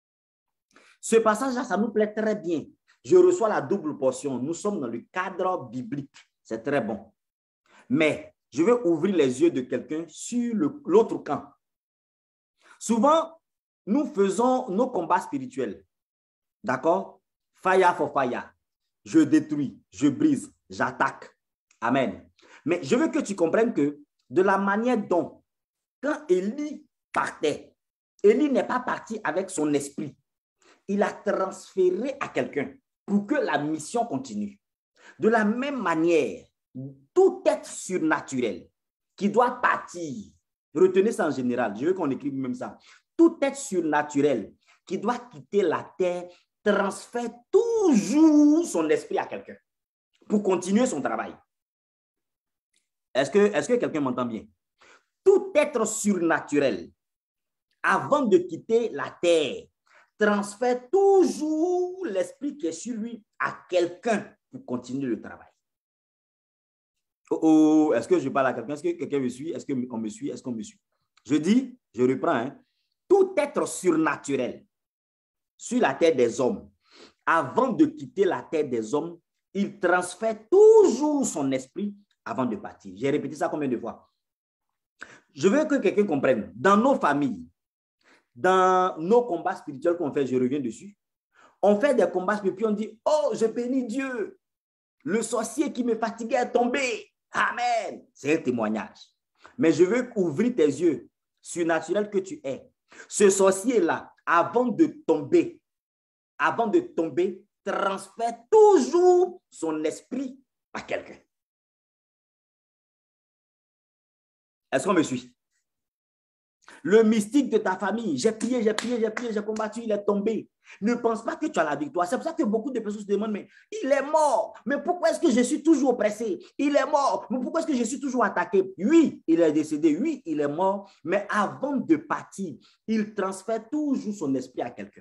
Ce passage-là, ça nous plaît très bien. Je reçois la double portion. Nous sommes dans le cadre biblique. C'est très bon. Mais je vais ouvrir les yeux de quelqu'un sur l'autre camp. Souvent, nous faisons nos combats spirituels. D'accord? Fire for fire. Je détruis, je brise, j'attaque. Amen. Mais je veux que tu comprennes que de la manière dont, quand Élie partait, Élie n'est pas parti avec son esprit. il a transféré à quelqu'un pour que la mission continue. De la même manière, tout être surnaturel qui doit partir, retenez ça en général, je veux qu'on écrive même ça, tout être surnaturel qui doit quitter la terre transfère toujours son esprit à quelqu'un pour continuer son travail. Est-ce que, est-ce que quelqu'un m'entend bien? Tout être surnaturel, avant de quitter la terre, transfère toujours l'esprit qui est sur lui à quelqu'un pour continuer le travail. Oh, oh, est-ce que je parle à quelqu'un? Est-ce que quelqu'un me suit? Est-ce qu'on me suit? Est-ce qu'on me suit? Je dis, je reprends, hein, tout être surnaturel sur la terre des hommes, avant de quitter la terre des hommes, il transfère toujours son esprit avant de partir. J'ai répété ça combien de fois? Je veux que quelqu'un comprenne. Dans nos familles, dans nos combats spirituels qu'on fait, je reviens dessus, on fait des combats spirituels, puis on dit, oh, je bénis Dieu. Le sorcier qui me fatiguait est tombé. Amen. C'est un témoignage. Mais je veux ouvrir tes yeux, surnaturel que tu es. Ce sorcier-là, avant de tomber, avant de tomber, transfère toujours son esprit à quelqu'un. Est-ce qu'on me suit? Le mystique de ta famille, j'ai prié, j'ai prié, j'ai prié, j'ai combattu, il est tombé. Ne pense pas que tu as la victoire. C'est pour ça que beaucoup de personnes se demandent, mais il est mort. Mais pourquoi est-ce que je suis toujours oppressé? Il est mort. Mais pourquoi est-ce que je suis toujours attaqué? Oui, il est décédé. Oui, il est mort. Mais avant de partir, il transfère toujours son esprit à quelqu'un.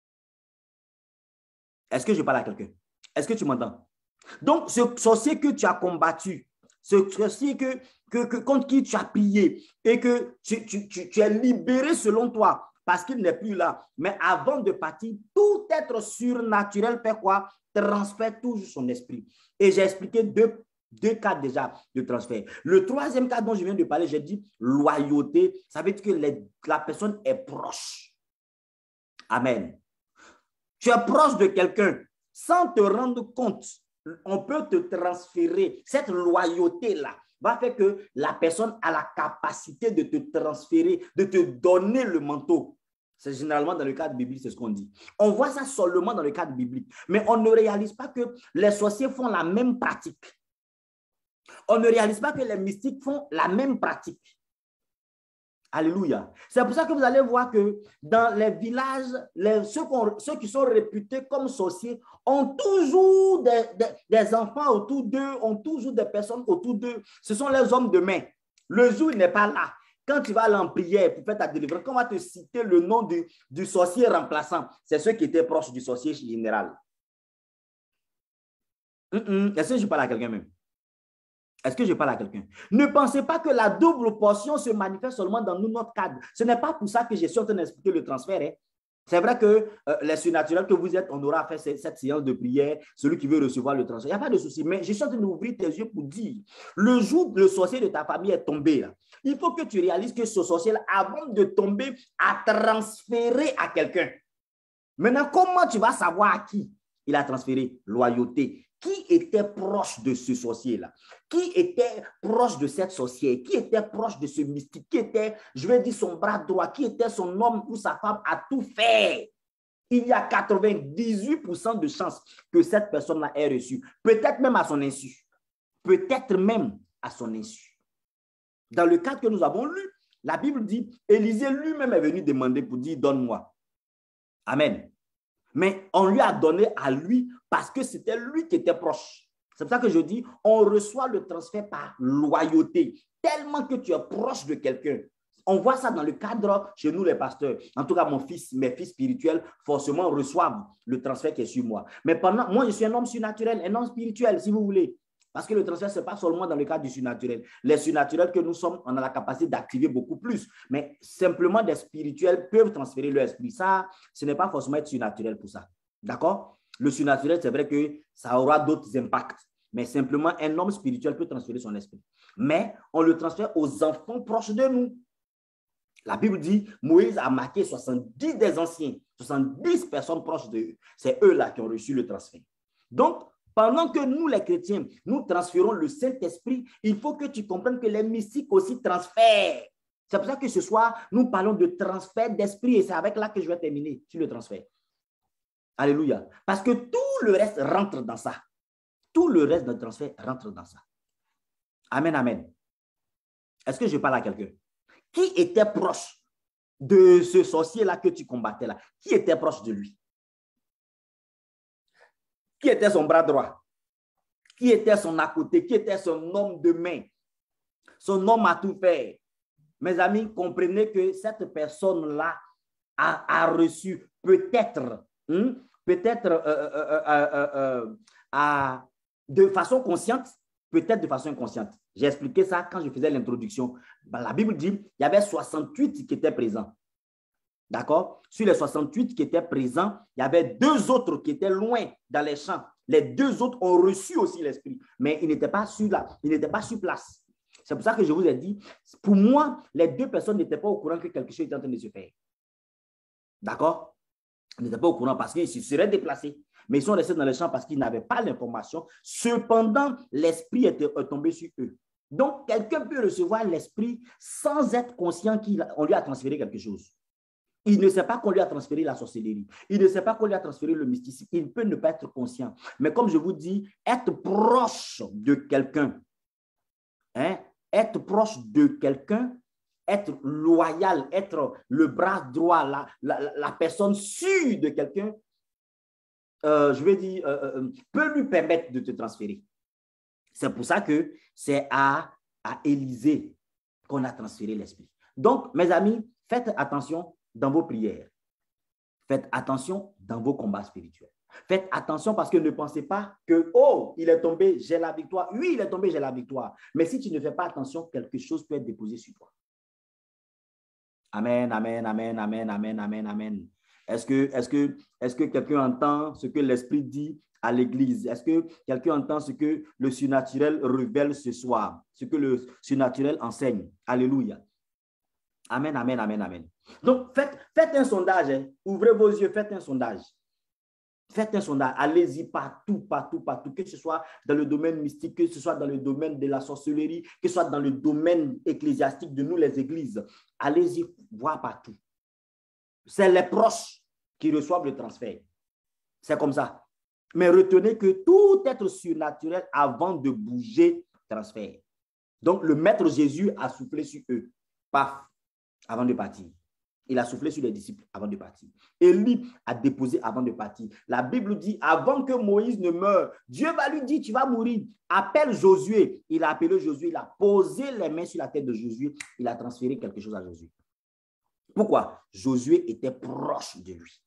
Est-ce que je parle à quelqu'un? Est-ce que tu m'entends? Donc, ce sorcier que tu as combattu, ce sorcier que, que, que, contre qui tu as prié et que tu, tu, tu, tu es libéré selon toi parce qu'il n'est plus là. Mais avant de partir, tout être surnaturel fait quoi? Transfère toujours son esprit. Et j'ai expliqué deux, deux cas déjà de transfert. Le troisième cas dont je viens de parler, j'ai dit loyauté. Ça veut dire que les, la personne est proche. Amen. Tu es proche de quelqu'un sans te rendre compte. On peut te transférer. Cette loyauté-là va faire que la personne a la capacité de te transférer, de te donner le manteau. C'est généralement dans le cadre biblique, c'est ce qu'on dit. On voit ça seulement dans le cadre biblique. Mais on ne réalise pas que les sorciers font la même pratique. On ne réalise pas que les mystiques font la même pratique. Alléluia. C'est pour ça que vous allez voir que dans les villages, les, ceux, ceux qui sont réputés comme sorciers ont toujours des, des, des enfants autour d'eux, ont toujours des personnes autour d'eux. Ce sont les hommes de main. Le jour, il n'est pas là. Quand tu vas aller en prière pour faire ta délivrance, on va te citer le nom du, du sorcier remplaçant. C'est ceux qui étaient proches du sorcier général. Mm-mm. Est-ce que je parle à quelqu'un même? Est-ce que je parle à quelqu'un? Ne pensez pas que la double portion se manifeste seulement dans notre cadre. Ce n'est pas pour ça que j'ai suis en train d'expliquer le transfert. Hein. C'est vrai que euh, les surnaturels que vous êtes, on aura fait cette, cette séance de prière, celui qui veut recevoir le transfert. Il n'y a pas de souci, mais je suis en train d'ouvrir tes yeux pour dire, le jour où le sorcier de ta famille est tombé, là, il faut que tu réalises que ce sorcier, là, avant de tomber, a transféré à quelqu'un. Maintenant, comment tu vas savoir à qui il a transféré? Loyauté. Qui était proche de ce sorcier-là? Qui était proche de cette sorcière? Qui était proche de ce mystique? Qui était, je vais dire, son bras droit? Qui était son homme ou sa femme à tout faire? Il y a quatre-vingt-dix-huit pour cent de chances que cette personne-là ait reçu. Peut-être même à son insu. Peut-être même à son insu. Dans le cadre que nous avons lu, la Bible dit, Élisée lui-même est venu demander pour dire, donne-moi. Amen. Mais on lui a donné à lui parce que c'était lui qui était proche. C'est pour ça que je dis, on reçoit le transfert par loyauté. Tellement que tu es proche de quelqu'un. On voit ça dans le cadre chez nous les pasteurs. En tout cas, mon fils, mes fils spirituels, forcément reçoivent le transfert qui est sur moi. Mais pendant, moi, je suis un homme surnaturel, un homme spirituel, si vous voulez. Parce que le transfert, ce n'est pas seulement dans le cadre du surnaturel. Les surnaturels que nous sommes, on a la capacité d'activer beaucoup plus. Mais simplement, des spirituels peuvent transférer leur esprit. Ça, ce n'est pas forcément être surnaturel pour ça. D'accord? Le surnaturel, c'est vrai que ça aura d'autres impacts. Mais simplement, un homme spirituel peut transférer son esprit. Mais on le transfère aux enfants proches de nous. La Bible dit, Moïse a marqué soixante-dix des anciens, soixante-dix personnes proches d'eux. C'est eux-là qui ont reçu le transfert. Donc, pendant que nous, les chrétiens, nous transférons le Saint-Esprit, il faut que tu comprennes que les mystiques aussi transfèrent. C'est pour ça que ce soir, nous parlons de transfert d'esprit et c'est avec là que je vais terminer sur le transfert. Alléluia. Parce que tout le reste rentre dans ça. Tout le reste de transfert rentre dans ça. Amen, amen. Est-ce que je parle à quelqu'un? Qui était proche de ce sorcier-là que tu combattais là? Qui était proche de lui? Qui était son bras droit? Qui était son à côté? Qui était son homme de main? Son homme à tout faire. Mes amis, comprenez que cette personne-là a, a reçu peut-être, hein, peut-être euh, euh, euh, euh, euh, à, de façon consciente, peut-être de façon inconsciente. J'ai expliqué ça quand je faisais l'introduction. Ben, la Bible dit qu'il y avait soixante-huit qui étaient présents. D'accord? Sur les soixante-huit qui étaient présents, il y avait deux autres qui étaient loin dans les champs. Les deux autres ont reçu aussi l'Esprit, mais ils n'étaient pas sur là, ils n'étaient pas sur place. C'est pour ça que je vous ai dit, pour moi, les deux personnes n'étaient pas au courant que quelque chose était en train de se faire. D'accord? Ils n'étaient pas au courant parce qu'ils se seraient déplacés. Mais ils sont restés dans les champs parce qu'ils n'avaient pas l'information. Cependant, l'Esprit était tombé sur eux. Donc, quelqu'un peut recevoir l'Esprit sans être conscient qu'on lui a transféré quelque chose. Il ne sait pas qu'on lui a transféré la sorcellerie. Il ne sait pas qu'on lui a transféré le mysticisme. Il peut ne pas être conscient. Mais comme je vous dis, être proche de quelqu'un, hein, être proche de quelqu'un, être loyal, être le bras droit, la, la, la personne sûre de quelqu'un, euh, je vais dire, euh, euh, peut lui permettre de te transférer. C'est pour ça que c'est à, à Élisée qu'on a transféré l'Esprit. Donc, mes amis, faites attention dans vos prières. Faites attention dans vos combats spirituels. Faites attention parce que ne pensez pas que, oh, il est tombé, j'ai la victoire. Oui, il est tombé, j'ai la victoire. Mais si tu ne fais pas attention, quelque chose peut être déposé sur toi. Amen, amen, amen, amen, amen, amen, amen. Est-ce que, est-ce que, est-ce que quelqu'un entend ce que l'Esprit dit à l'Église? Est-ce que quelqu'un entend ce que le surnaturel révèle ce soir? Ce que le surnaturel enseigne? Alléluia. Amen, amen, amen, amen. Donc, faites, faites un sondage. Hein. Ouvrez vos yeux, faites un sondage. Faites un sondage. Allez-y partout, partout, partout. Que ce soit dans le domaine mystique, que ce soit dans le domaine de la sorcellerie, que ce soit dans le domaine ecclésiastique de nous, les églises. Allez-y voir partout. C'est les proches qui reçoivent le transfert. C'est comme ça. Mais retenez que tout être surnaturel avant de bouger, transfère. Donc, le Maître Jésus a soufflé sur eux. Paf, avant de partir. Il a soufflé sur les disciples avant de partir. Élie a déposé avant de partir. La Bible dit, avant que Moïse ne meure, Dieu va lui dire, tu vas mourir. Appelle Josué. Il a appelé Josué, il a posé les mains sur la tête de Josué. Il a transféré quelque chose à Josué. Pourquoi? Josué était proche de lui.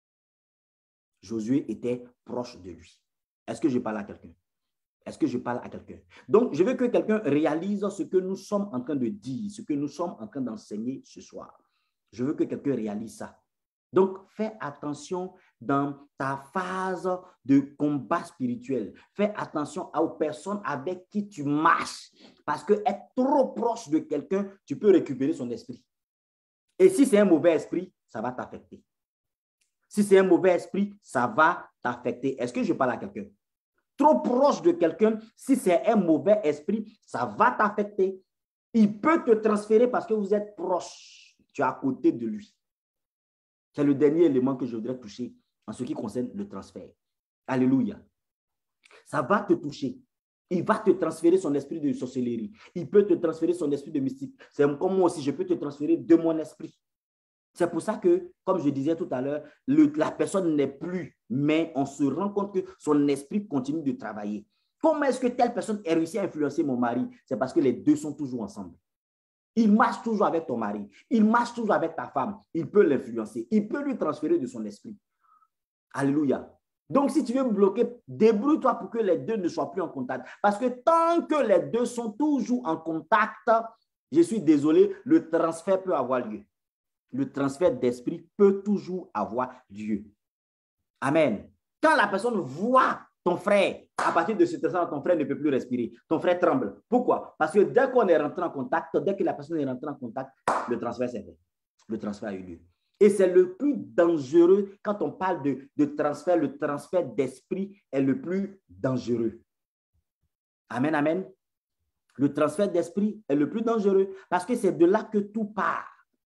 Josué était proche de lui. Est-ce que je parle à quelqu'un? Est-ce que je parle à quelqu'un? Donc, je veux que quelqu'un réalise ce que nous sommes en train de dire, ce que nous sommes en train d'enseigner ce soir. Je veux que quelqu'un réalise ça. Donc, fais attention dans ta phase de combat spirituel. Fais attention aux personnes avec qui tu marches. Parce que être trop proche de quelqu'un, tu peux récupérer son esprit. Et si c'est un mauvais esprit, ça va t'affecter. Si c'est un mauvais esprit, ça va t'affecter. Est-ce que je parle à quelqu'un? Trop proche de quelqu'un, si c'est un mauvais esprit, ça va t'affecter. Il peut te transférer parce que vous êtes proche. Tu es à côté de lui. C'est le dernier élément que je voudrais toucher en ce qui concerne le transfert. Alléluia. Ça va te toucher. Il va te transférer son esprit de sorcellerie. Il peut te transférer son esprit de mystique. C'est comme moi aussi, je peux te transférer de mon esprit. C'est pour ça que, comme je disais tout à l'heure, la personne n'est plus, mais on se rend compte que son esprit continue de travailler. Comment est-ce que telle personne a réussi à influencer mon mari? C'est parce que les deux sont toujours ensemble. Il marche toujours avec ton mari. Il marche toujours avec ta femme. Il peut l'influencer. Il peut lui transférer de son esprit. Alléluia. Donc, si tu veux me bloquer, débrouille-toi pour que les deux ne soient plus en contact. Parce que tant que les deux sont toujours en contact, je suis désolé, le transfert peut avoir lieu. Le transfert d'esprit peut toujours avoir lieu. Amen. Quand la personne voit ton frère, à partir de ce instant, ton frère ne peut plus respirer. Ton frère tremble. Pourquoi? Parce que dès qu'on est rentré en contact, dès que la personne est rentrée en contact, le transfert s'est fait. Le transfert a eu lieu. Et c'est le plus dangereux quand on parle de, de transfert. Le transfert d'esprit est le plus dangereux. Amen, amen. Le transfert d'esprit est le plus dangereux parce que c'est de là que tout part.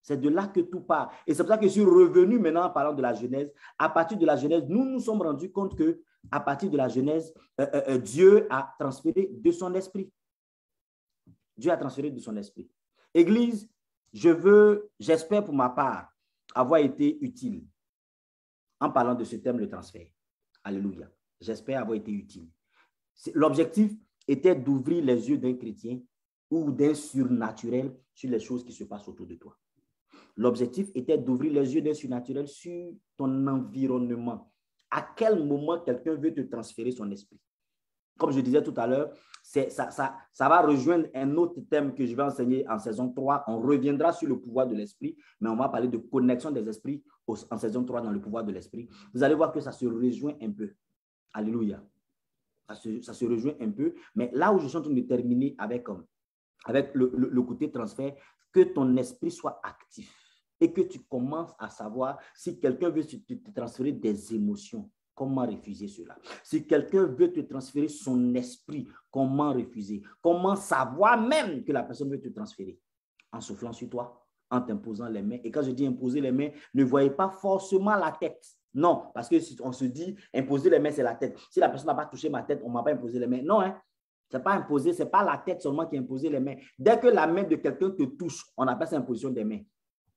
C'est de là que tout part. Et c'est pour ça que je suis revenu maintenant en parlant de la Genèse. À partir de la Genèse, nous nous sommes rendus compte que à partir de la Genèse, euh, euh, Dieu a transféré de son esprit. Dieu a transféré de son esprit. Église, je veux, j'espère pour ma part, avoir été utile en parlant de ce thème, le transfert. Alléluia. J'espère avoir été utile. L'objectif était d'ouvrir les yeux d'un chrétien ou d'un surnaturel sur les choses qui se passent autour de toi. L'objectif était d'ouvrir les yeux d'un surnaturel sur ton environnement. À quel moment quelqu'un veut te transférer son esprit? Comme je disais tout à l'heure, ça, ça, ça va rejoindre un autre thème que je vais enseigner en saison trois. On reviendra sur le pouvoir de l'esprit, mais on va parler de connexion des esprits en saison trois dans le pouvoir de l'esprit. Vous allez voir que ça se rejoint un peu. Alléluia. Ça se, ça se rejoint un peu. Mais là où je suis en train de terminer avec, avec le, le, le côté transfert, que ton esprit soit actif et que tu commences à savoir si quelqu'un veut te, te transférer des émotions. Comment refuser cela? Si quelqu'un veut te transférer son esprit, comment refuser? Comment savoir même que la personne veut te transférer? En soufflant sur toi, en t'imposant les mains. Et quand je dis imposer les mains, ne voyez pas forcément la tête. Non, parce que si on se dit imposer les mains, c'est la tête. Si la personne n'a pas touché ma tête, on ne m'a pas imposé les mains. Non, hein? Ce n'est pas imposé, ce n'est pas la tête seulement qui a imposé les mains. Dès que la main de quelqu'un te touche, on appelle ça imposition des mains.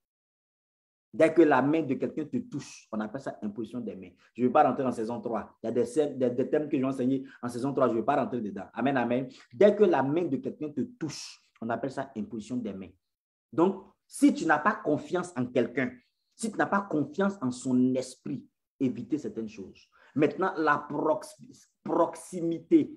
Dès que la main de quelqu'un te touche, on appelle ça imposition des mains. Je ne vais pas rentrer en saison trois. Il y a des, des, des thèmes que je vais enseigner en saison trois, je ne vais pas rentrer dedans. Amen, amen. Dès que la main de quelqu'un te touche, on appelle ça imposition des mains. Donc, si tu n'as pas confiance en quelqu'un, si tu n'as pas confiance en son esprit, évitez certaines choses. Maintenant, la prox proximité,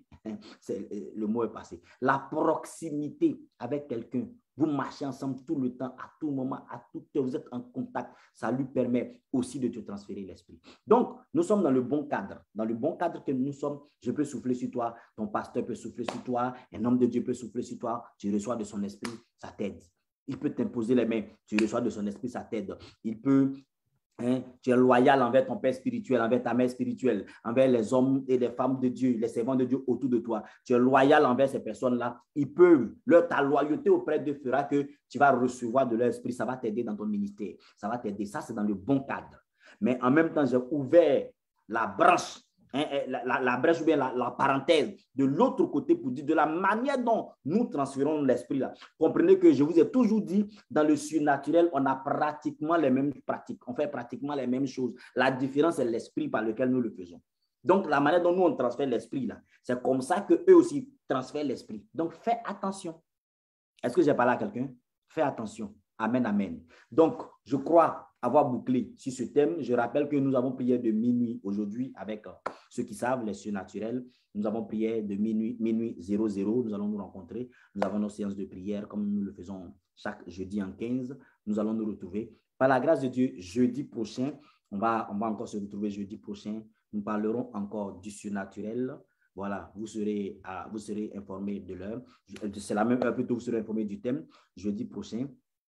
le mot est passé, la proximité avec quelqu'un, vous marchez ensemble tout le temps, à tout moment, à tout temps, vous êtes en contact, ça lui permet aussi de te transférer l'esprit. Donc, nous sommes dans le bon cadre. Dans le bon cadre que nous sommes, je peux souffler sur toi, ton pasteur peut souffler sur toi, un homme de Dieu peut souffler sur toi, tu reçois de son esprit, ça t'aide. Il peut t'imposer les mains, tu reçois de son esprit, ça t'aide. Il peut... Hein, tu es loyal envers ton père spirituel, envers ta mère spirituelle, envers les hommes et les femmes de Dieu, les servants de Dieu autour de toi. Tu es loyal envers ces personnes-là. Ils peuvent, leur, ta loyauté auprès d'eux fera que tu vas recevoir de leur esprit. Ça va t'aider dans ton ministère. Ça va t'aider. Ça, c'est dans le bon cadre. Mais en même temps, j'ai ouvert la branche, hein, la, la, la brèche ou bien la, la parenthèse de l'autre côté pour dire de la manière dont nous transférons l'esprit là. Comprenez que je vous ai toujours dit, dans le surnaturel, on a pratiquement les mêmes pratiques. On fait pratiquement les mêmes choses. La différence, c'est l'esprit par lequel nous le faisons. Donc, la manière dont nous, on transfère l'esprit là, c'est comme ça qu'eux aussi transfèrent l'esprit. Donc, fais attention. Est-ce que j'ai parlé à quelqu'un? Fais attention. Amen, amen. Donc, je crois avoir bouclé sur ce thème. Je rappelle que nous avons prié de minuit aujourd'hui avec euh, ceux qui savent, les surnaturels. Nous avons prié de minuit, minuit zéro zéro. Nous allons nous rencontrer. Nous avons nos séances de prière comme nous le faisons chaque jeudi en quinze. Nous allons nous retrouver. Par la grâce de Dieu, jeudi prochain, on va, on va encore se retrouver jeudi prochain. Nous parlerons encore du surnaturel. Voilà, vous serez, à, vous serez informés de l'heure. C'est la même heure, plutôt vous serez informés du thème. Jeudi prochain,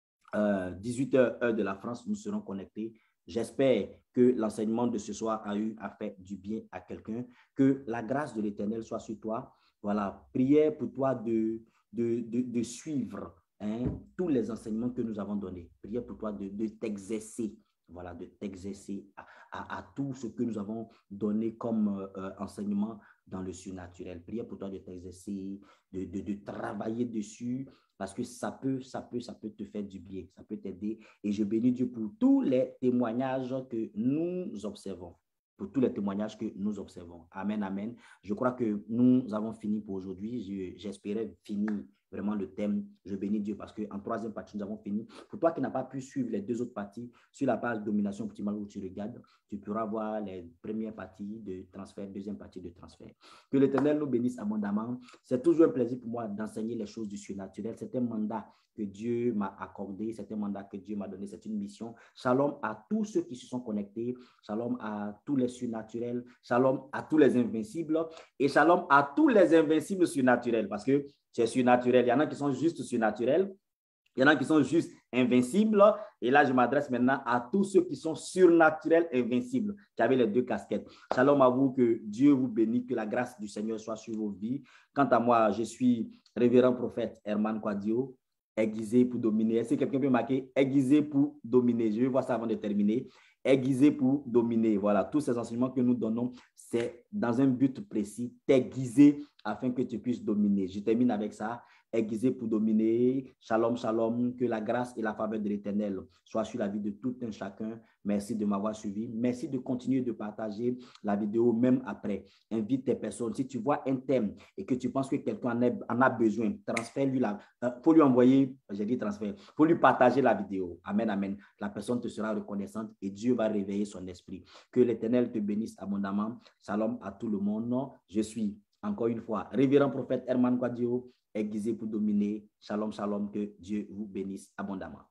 euh, dix-huit heures, heure de la France, nous serons connectés. J'espère que l'enseignement de ce soir a eu à faire du bien à quelqu'un. Que la grâce de l'Éternel soit sur toi. Voilà, prière pour toi de, de, de, de suivre hein, tous les enseignements que nous avons donnés. Prière pour toi de, de t'exercer. Voilà, de t'exercer à, à, à tout ce que nous avons donné comme euh, enseignement dans le surnaturel. Prière pour toi de t'exercer, de, de, de travailler dessus, parce que ça peut, ça peut, ça peut te faire du bien, ça peut t'aider. Et je bénis Dieu pour tous les témoignages que nous observons. Pour tous les témoignages que nous observons. Amen, amen. Je crois que nous avons fini pour aujourd'hui. J'espérais finir vraiment le thème. Je bénis Dieu parce qu'en troisième partie, nous avons fini. Pour toi qui n'as pas pu suivre les deux autres parties, sur la page Domination Petit Mal où tu regardes, tu pourras voir les premières parties de transfert, deuxième partie de transfert. Que l'Éternel nous bénisse abondamment. C'est toujours un plaisir pour moi d'enseigner les choses du surnaturel. C'est un mandat que Dieu m'a accordé, c'est un mandat que Dieu m'a donné, c'est une mission. Shalom à tous ceux qui se sont connectés, shalom à tous les surnaturels, shalom à tous les invincibles et shalom à tous les invincibles surnaturels parce que c'est surnaturel. Il y en a qui sont juste surnaturels, il y en a qui sont juste invincibles et là je m'adresse maintenant à tous ceux qui sont surnaturels invincibles, qui avaient les deux casquettes. Shalom à vous, que Dieu vous bénisse, que la grâce du Seigneur soit sur vos vies. Quant à moi, je suis révérend prophète Herman Kouadio. aiguiser pour dominer. Est-ce que quelqu'un peut marquer aiguiser pour dominer? Je vais voir ça avant de terminer. Aiguiser pour dominer. Voilà, tous ces enseignements que nous donnons, c'est dans un but précis, t'aiguiser afin que tu puisses dominer. Je termine avec ça. Aiguiser pour dominer. Shalom, shalom. Que la grâce et la faveur de l'Éternel soient sur la vie de tout un chacun. Merci de m'avoir suivi. Merci de continuer de partager la vidéo même après. Invite tes personnes. Si tu vois un thème et que tu penses que quelqu'un en a besoin, transfère-lui la... Il euh, faut lui envoyer, j'ai dit transfert, il faut lui partager la vidéo. Amen, amen. La personne te sera reconnaissante et Dieu va réveiller son esprit. Que l'Éternel te bénisse abondamment. Shalom à tout le monde. Je suis, encore une fois, révérend prophète Herman Kwadjo, aiguisé pour dominer. Shalom, shalom, que Dieu vous bénisse abondamment.